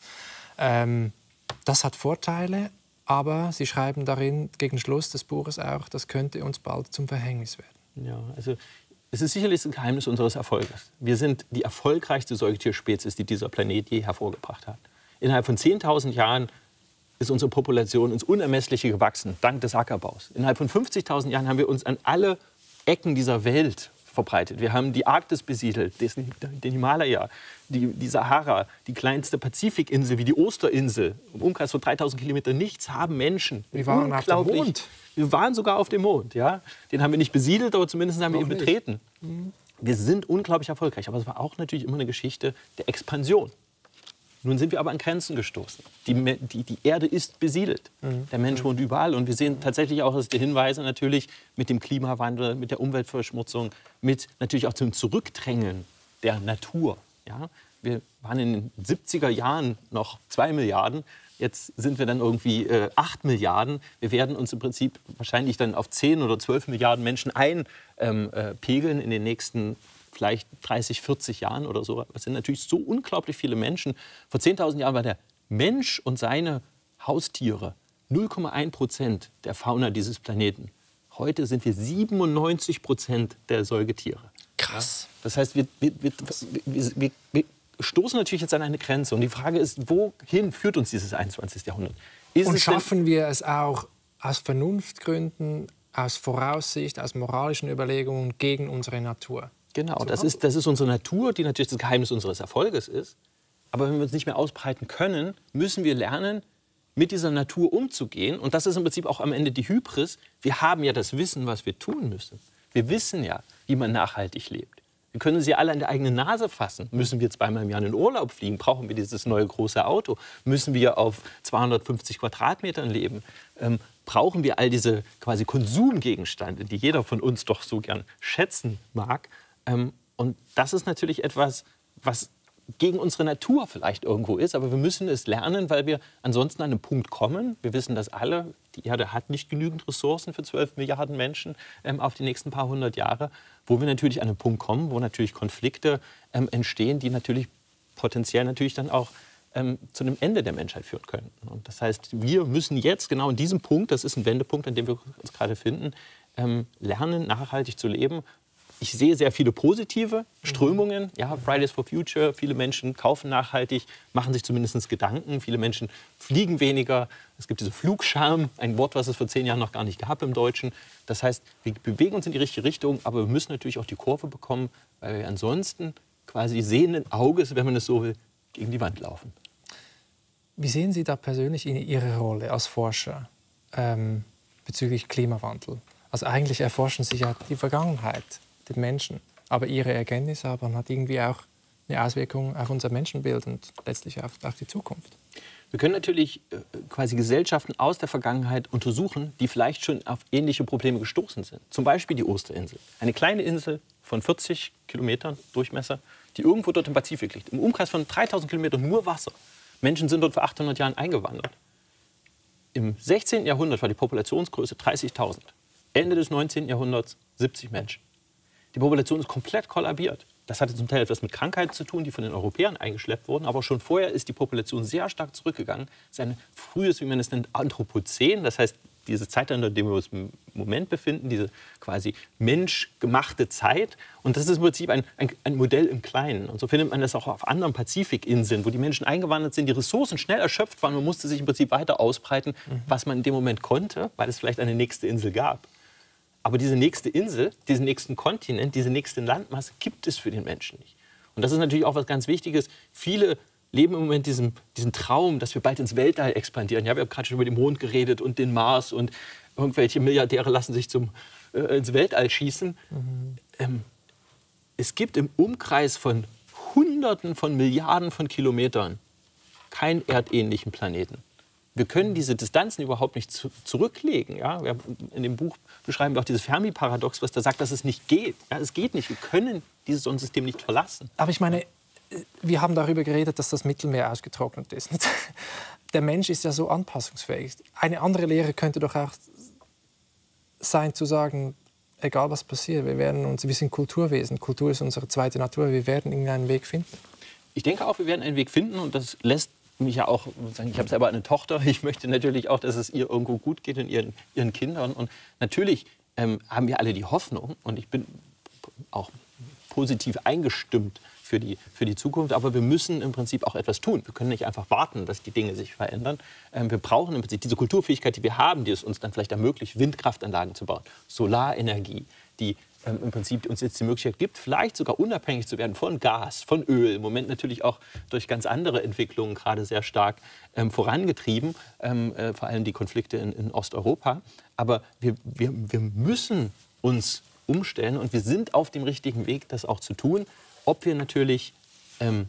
Ähm, das hat Vorteile, aber Sie schreiben darin gegen Schluss des Buches auch, das könnte uns bald zum Verhängnis werden. Ja, also es ist sicherlich das Geheimnis unseres Erfolges. Wir sind die erfolgreichste Säugetierspezies, die dieser Planet je hervorgebracht hat. Innerhalb von zehntausend Jahren ist unsere Population ins Unermessliche gewachsen, dank des Ackerbaus. Innerhalb von fünfzigtausend Jahren haben wir uns an alle Ecken dieser Welt verbreitet. Wir haben die Arktis besiedelt, den Himalaya, die, die Sahara, die kleinste Pazifikinsel wie die Osterinsel. Im Umkreis von dreitausend Kilometern nichts haben Menschen. Wir waren auf dem Mond. Wir waren sogar auf dem Mond. Ja? Den haben wir nicht besiedelt, aber zumindest haben wir ihn betreten. Mhm. Wir sind unglaublich erfolgreich. Aber es war auch natürlich immer eine Geschichte der Expansion. Nun sind wir aber an Grenzen gestoßen. Die, die, die Erde ist besiedelt. Mhm. Der Mensch wohnt überall. Und wir sehen tatsächlich auch, dass die Hinweise natürlich mit dem Klimawandel, mit der Umweltverschmutzung, mit natürlich auch zum Zurückdrängen der Natur. Ja? Wir waren in den siebziger Jahren noch zwei Milliarden. Jetzt sind wir dann irgendwie äh, acht Milliarden. Wir werden uns im Prinzip wahrscheinlich dann auf zehn oder zwölf Milliarden Menschen einpegeln ähm, äh, in den nächsten vielleicht dreißig, vierzig Jahren oder so. Das sind natürlich so unglaublich viele Menschen. Vor zehntausend Jahren war der Mensch und seine Haustiere null Komma eins Prozent der Fauna dieses Planeten. Heute sind wir siebenundneunzig Prozent der Säugetiere. Krass. Das heißt, wir, wir, wir, wir, wir stoßen natürlich jetzt an eine Grenze. Und die Frage ist, wohin führt uns dieses einundzwanzigste Jahrhundert? Ist und es schaffen wir es auch aus Vernunftgründen, aus Voraussicht, aus moralischen Überlegungen gegen unsere Natur? Genau, das ist, das ist unsere Natur, die natürlich das Geheimnis unseres Erfolges ist. Aber wenn wir uns nicht mehr ausbreiten können, müssen wir lernen, mit dieser Natur umzugehen. Und das ist im Prinzip auch am Ende die Hybris. Wir haben ja das Wissen, was wir tun müssen. Wir wissen ja, wie man nachhaltig lebt. Wir können sie alle an der eigenen Nase fassen. Müssen wir zweimal im Jahr in den Urlaub fliegen? Brauchen wir dieses neue große Auto? Müssen wir auf zweihundertfünfzig Quadratmetern leben? Ähm, brauchen wir all diese quasi Konsumgegenstände, die jeder von uns doch so gern schätzen mag? Ähm, und das ist natürlich etwas, was gegen unsere Natur vielleicht irgendwo ist. Aber wir müssen es lernen, weil wir ansonsten an einen Punkt kommen. Wir wissen das alle. Die Erde hat nicht genügend Ressourcen für zwölf Milliarden Menschen ähm, auf die nächsten paar hundert Jahre. Wo wir natürlich an einen Punkt kommen, wo natürlich Konflikte ähm, entstehen, die natürlich potenziell natürlich dann auch ähm, zu einem Ende der Menschheit führen können. Und das heißt, wir müssen jetzt genau in diesem Punkt, das ist ein Wendepunkt, an dem wir uns gerade finden, ähm, lernen, nachhaltig zu leben. Ich sehe sehr viele positive Strömungen. Ja, Fridays for Future, viele Menschen kaufen nachhaltig, machen sich zumindest Gedanken. Viele Menschen fliegen weniger. Es gibt diese Flugscham, ein Wort, was es vor zehn Jahren noch gar nicht gab im Deutschen. Das heißt, wir bewegen uns in die richtige Richtung, aber wir müssen natürlich auch die Kurve bekommen, weil wir ansonsten quasi sehenden Auges, wenn man es so will, gegen die Wand laufen. Wie sehen Sie da persönlich Ihre Rolle als Forscher ähm, bezüglich Klimawandel? Also eigentlich erforschen Sie ja die Vergangenheit, den Menschen. Aber Ihre Erkenntnis aber hat irgendwie auch eine Auswirkung auf unser Menschenbild und letztlich auf, auf die Zukunft. Wir können natürlich äh, quasi Gesellschaften aus der Vergangenheit untersuchen, die vielleicht schon auf ähnliche Probleme gestoßen sind. Zum Beispiel die Osterinsel. Eine kleine Insel von vierzig Kilometern Durchmesser, die irgendwo dort im Pazifik liegt. Im Umkreis von dreitausend Kilometern nur Wasser. Menschen sind dort vor achthundert Jahren eingewandert. Im sechzehnten Jahrhundert war die Populationsgröße dreißigtausend. Ende des neunzehnten Jahrhunderts siebzig Menschen. Die Population ist komplett kollabiert. Das hatte zum Teil etwas mit Krankheiten zu tun, die von den Europäern eingeschleppt wurden. Aber schon vorher ist die Population sehr stark zurückgegangen. Es ist ein frühes, wie man es nennt, Anthropozän. Das heißt, diese Zeit, in der wir uns im Moment befinden, diese quasi menschgemachte Zeit. Und das ist im Prinzip ein, ein, ein Modell im Kleinen. Und so findet man das auch auf anderen Pazifikinseln, wo die Menschen eingewandert sind, die Ressourcen schnell erschöpft waren. Man musste sich im Prinzip weiter ausbreiten, mhm. was man in dem Moment konnte, weil es vielleicht eine nächste Insel gab. Aber diese nächste Insel, diesen nächsten Kontinent, diese nächste Landmasse gibt es für den Menschen nicht. Und das ist natürlich auch was ganz Wichtiges. Viele leben im Moment diesen, diesen Traum, dass wir bald ins Weltall expandieren. Ja, wir haben gerade schon über den Mond geredet und den Mars und irgendwelche Milliardäre lassen sich zum, äh, ins Weltall schießen. Mhm. Ähm, es gibt im Umkreis von Hunderten von Milliarden von Kilometern keinen erdähnlichen Planeten. Wir können diese Distanzen überhaupt nicht zu, zurücklegen. Ja? Wir, in dem Buch beschreiben wir auch dieses Fermi-Paradox, was da sagt, dass es nicht geht. Ja, es geht nicht. Wir können dieses Sonnensystem nicht verlassen. Aber ich meine, wir haben darüber geredet, dass das Mittelmeer ausgetrocknet ist. Der Mensch ist ja so anpassungsfähig. Eine andere Lehre könnte doch auch sein, zu sagen, egal was passiert, wir, werden uns, wir sind Kulturwesen. Kultur ist unsere zweite Natur. Wir werden irgendeinen Weg finden. Ich denke auch, wir werden einen Weg finden. Und das lässt mich ja auch sagen, ich habe selber eine Tochter. Ich möchte natürlich auch, dass es ihr irgendwo gut geht und ihren, ihren Kindern. Und natürlich ähm, haben wir alle die Hoffnung. Und ich bin auch positiv eingestimmt für die, für die Zukunft. Aber wir müssen im Prinzip auch etwas tun. Wir können nicht einfach warten, dass die Dinge sich verändern. Ähm, wir brauchen im Prinzip diese Kulturfähigkeit, die wir haben, die es uns dann vielleicht ermöglicht, Windkraftanlagen zu bauen, Solarenergie, die ähm, im Prinzip uns jetzt die Möglichkeit gibt, vielleicht sogar unabhängig zu werden von Gas, von Öl. Im Moment natürlich auch durch ganz andere Entwicklungen gerade sehr stark ähm, vorangetrieben, ähm, äh, vor allem die Konflikte in, in Osteuropa. Aber wir, wir, wir müssen uns umstellen und wir sind auf dem richtigen Weg, das auch zu tun. Ob wir natürlich, ähm,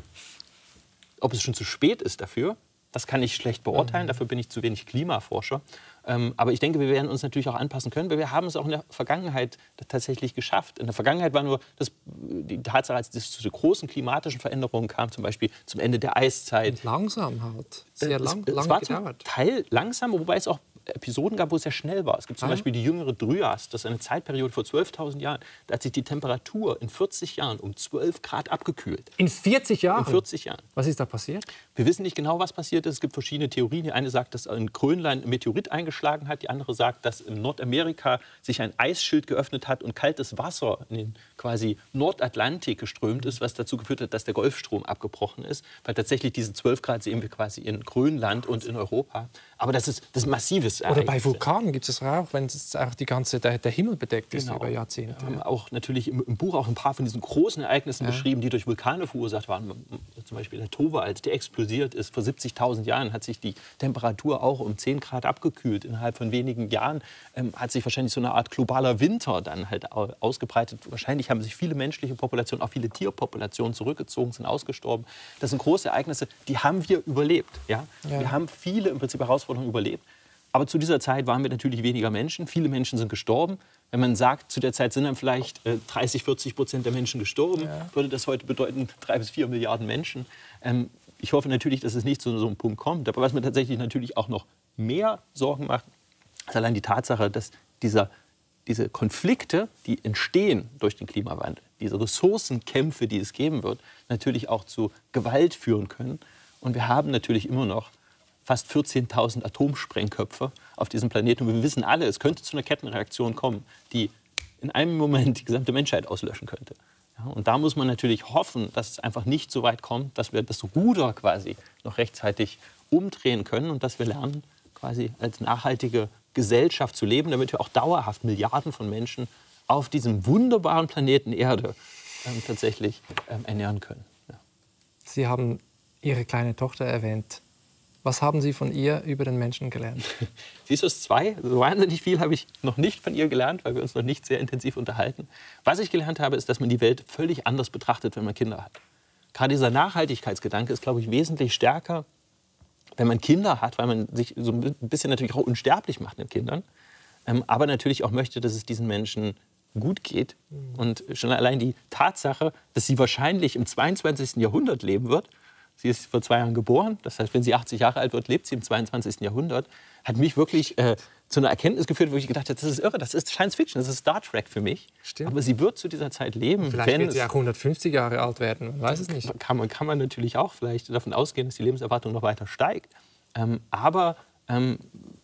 ob es schon zu spät ist dafür, das kann ich schlecht beurteilen. Dafür bin ich zu wenig Klimaforscher. Ähm, aber ich denke, wir werden uns natürlich auch anpassen können, weil wir haben es auch in der Vergangenheit tatsächlich geschafft. In der Vergangenheit war nur das, die Tatsache, als es zu großen klimatischen Veränderungen kam, zum Beispiel zum Ende der Eiszeit. Und langsam halt. Sehr lang, es, es lange war gedauert. Zum Teil langsam, wobei es auch Episoden gab, wo es sehr schnell war. Es gibt zum Ah. Beispiel die jüngere Dryas, das ist eine Zeitperiode vor zwölftausend Jahren. Da hat sich die Temperatur in vierzig Jahren um zwölf Grad abgekühlt. In vierzig Jahren? In vierzig Jahren. Was ist da passiert? Wir wissen nicht genau, was passiert ist. Es gibt verschiedene Theorien. Die eine sagt, dass in Grönland ein Meteorit eingeschlagen hat. Die andere sagt, dass in Nordamerika sich ein Eisschild geöffnet hat und kaltes Wasser in den quasi Nordatlantik geströmt ist, was dazu geführt hat, dass der Golfstrom abgebrochen ist. Weil tatsächlich diese zwölf Grad sehen wir quasi in Grönland und in Europa. Aber das ist, das ist massives Oder bei Ereignis. Vulkanen gibt es auch, wenn es auch die ganze, der, der Himmel bedeckt ist Genau. über Jahrzehnte. Wir haben auch natürlich im, im Buch auch ein paar von diesen großen Ereignissen Ja. beschrieben, die durch Vulkane verursacht waren. Zum Beispiel der Tova-Als, der explodiert ist. Vor siebzigtausend Jahren hat sich die Temperatur auch um zehn Grad abgekühlt. Innerhalb von wenigen Jahren ähm, hat sich wahrscheinlich so eine Art globaler Winter dann halt au- ausgebreitet. Wahrscheinlich haben sich viele menschliche Populationen, auch viele Tierpopulationen zurückgezogen, sind ausgestorben. Das sind große Ereignisse, die haben wir überlebt. Ja? Ja. Wir haben viele im Prinzip Herausforderungen überlebt. Aber zu dieser Zeit waren wir natürlich weniger Menschen. Viele Menschen sind gestorben. Wenn man sagt, zu der Zeit sind dann vielleicht äh, dreißig, vierzig Prozent der Menschen gestorben, Ja. würde das heute bedeuten drei bis vier Milliarden Menschen. Ähm, ich hoffe natürlich, dass es nicht zu so einem Punkt kommt. Aber was mir tatsächlich natürlich auch noch mehr Sorgen macht, ist allein die Tatsache, dass dieser, diese Konflikte, die entstehen durch den Klimawandel, diese Ressourcenkämpfe, die es geben wird, natürlich auch zu Gewalt führen können. Und wir haben natürlich immer noch fast vierzehntausend Atomsprengköpfe auf diesem Planeten. Und wir wissen alle, es könnte zu einer Kettenreaktion kommen, die in einem Moment die gesamte Menschheit auslöschen könnte. Ja, und da muss man natürlich hoffen, dass es einfach nicht so weit kommt, dass wir das Ruder quasi noch rechtzeitig umdrehen können und dass wir lernen, quasi als nachhaltige Gesellschaft zu leben, damit wir auch dauerhaft Milliarden von Menschen auf diesem wunderbaren Planeten Erde ähm, tatsächlich ähm, ernähren können. Ja. Sie haben Ihre kleine Tochter erwähnt. Was haben Sie von ihr über den Menschen gelernt? Siehst du, es zwei. So wahnsinnig viel habe ich noch nicht von ihr gelernt, weil wir uns noch nicht sehr intensiv unterhalten. Was ich gelernt habe, ist, dass man die Welt völlig anders betrachtet, wenn man Kinder hat. Gerade dieser Nachhaltigkeitsgedanke ist, glaube ich, wesentlich stärker, wenn man Kinder hat, weil man sich so ein bisschen natürlich auch unsterblich macht mit Kindern. Ähm, aber natürlich auch möchte, dass es diesen Menschen gut geht. Und schon allein die Tatsache, dass sie wahrscheinlich im zweiundzwanzigsten Jahrhundert leben wird. Sie ist vor zwei Jahren geboren, das heißt, wenn sie achtzig Jahre alt wird, lebt sie im zweiundzwanzigsten Jahrhundert. Hat mich wirklich äh, zu einer Erkenntnis geführt, wo ich gedacht habe, das ist irre, das ist Science Fiction, das ist Star Trek für mich. Stimmt. Aber sie wird zu dieser Zeit leben. Vielleicht wenn wird sie es- auch hundertfünfzig Jahre alt werden, man weiß es nicht. kann man, kann man natürlich auch vielleicht davon ausgehen, dass die Lebenserwartung noch weiter steigt. Ähm, aber ähm,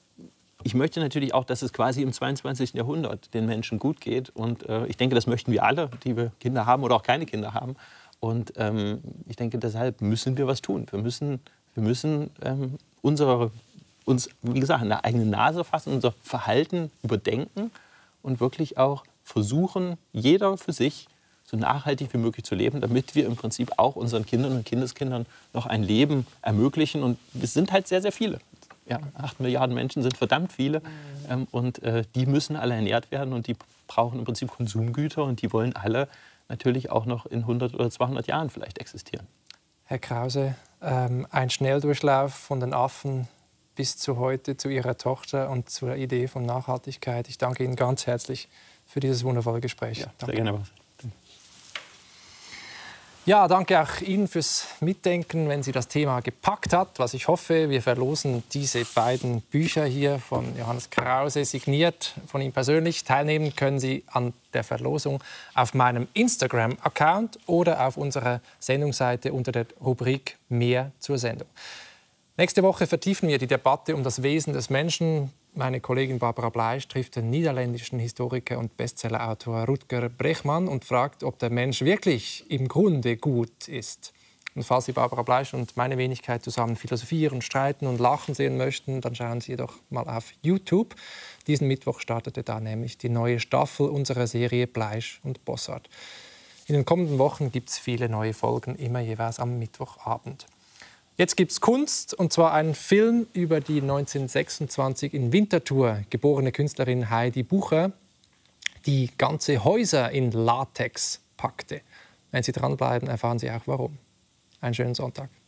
ich möchte natürlich auch, dass es quasi im zweiundzwanzigsten Jahrhundert den Menschen gut geht. Und äh, ich denke, das möchten wir alle, die wir Kinder haben oder auch keine Kinder haben. Und ähm, ich denke, deshalb müssen wir was tun. Wir müssen, wir müssen ähm, unsere, uns, wie gesagt, an der eigenen Nase fassen, unser Verhalten überdenken und wirklich auch versuchen, jeder für sich so nachhaltig wie möglich zu leben, damit wir im Prinzip auch unseren Kindern und Kindeskindern noch ein Leben ermöglichen. Und es sind halt sehr, sehr viele. Ja, acht Milliarden Menschen sind verdammt viele. Ähm, und äh, die müssen alle ernährt werden und die brauchen im Prinzip Konsumgüter und die wollen alle natürlich auch noch in hundert oder zweihundert Jahren vielleicht existieren. Herr Krause, ähm, ein Schnelldurchlauf von den Affen bis zu heute, zu Ihrer Tochter und zur Idee von Nachhaltigkeit. Ich danke Ihnen ganz herzlich für dieses wundervolle Gespräch. Ja, sehr Danke. gerne. Ja, danke auch Ihnen fürs Mitdenken, wenn Sie das Thema gepackt hat, was ich hoffe. Wir verlosen diese beiden Bücher hier von Johannes Krause, signiert von ihm persönlich. Teilnehmen können Sie an der Verlosung auf meinem Instagram-Account oder auf unserer Sendungsseite unter der Rubrik «Mehr zur Sendung». Nächste Woche vertiefen wir die Debatte um das Wesen des Menschen. Meine Kollegin Barbara Bleisch trifft den niederländischen Historiker und Bestsellerautor Rutger Bregman und fragt, ob der Mensch wirklich im Grunde gut ist. Und falls Sie Barbara Bleisch und meine Wenigkeit zusammen philosophieren, streiten und lachen sehen möchten, dann schauen Sie doch mal auf YouTube. Diesen Mittwoch startete da nämlich die neue Staffel unserer Serie Bleisch und Bossart. In den kommenden Wochen gibt es viele neue Folgen, immer jeweils am Mittwochabend. Jetzt gibt es Kunst, und zwar einen Film über die neunzehnhundertsechsundzwanzig in Winterthur geborene Künstlerin Heidi Bucher, die ganze Häuser in Latex packte. Wenn Sie dranbleiben, erfahren Sie auch warum. Einen schönen Sonntag.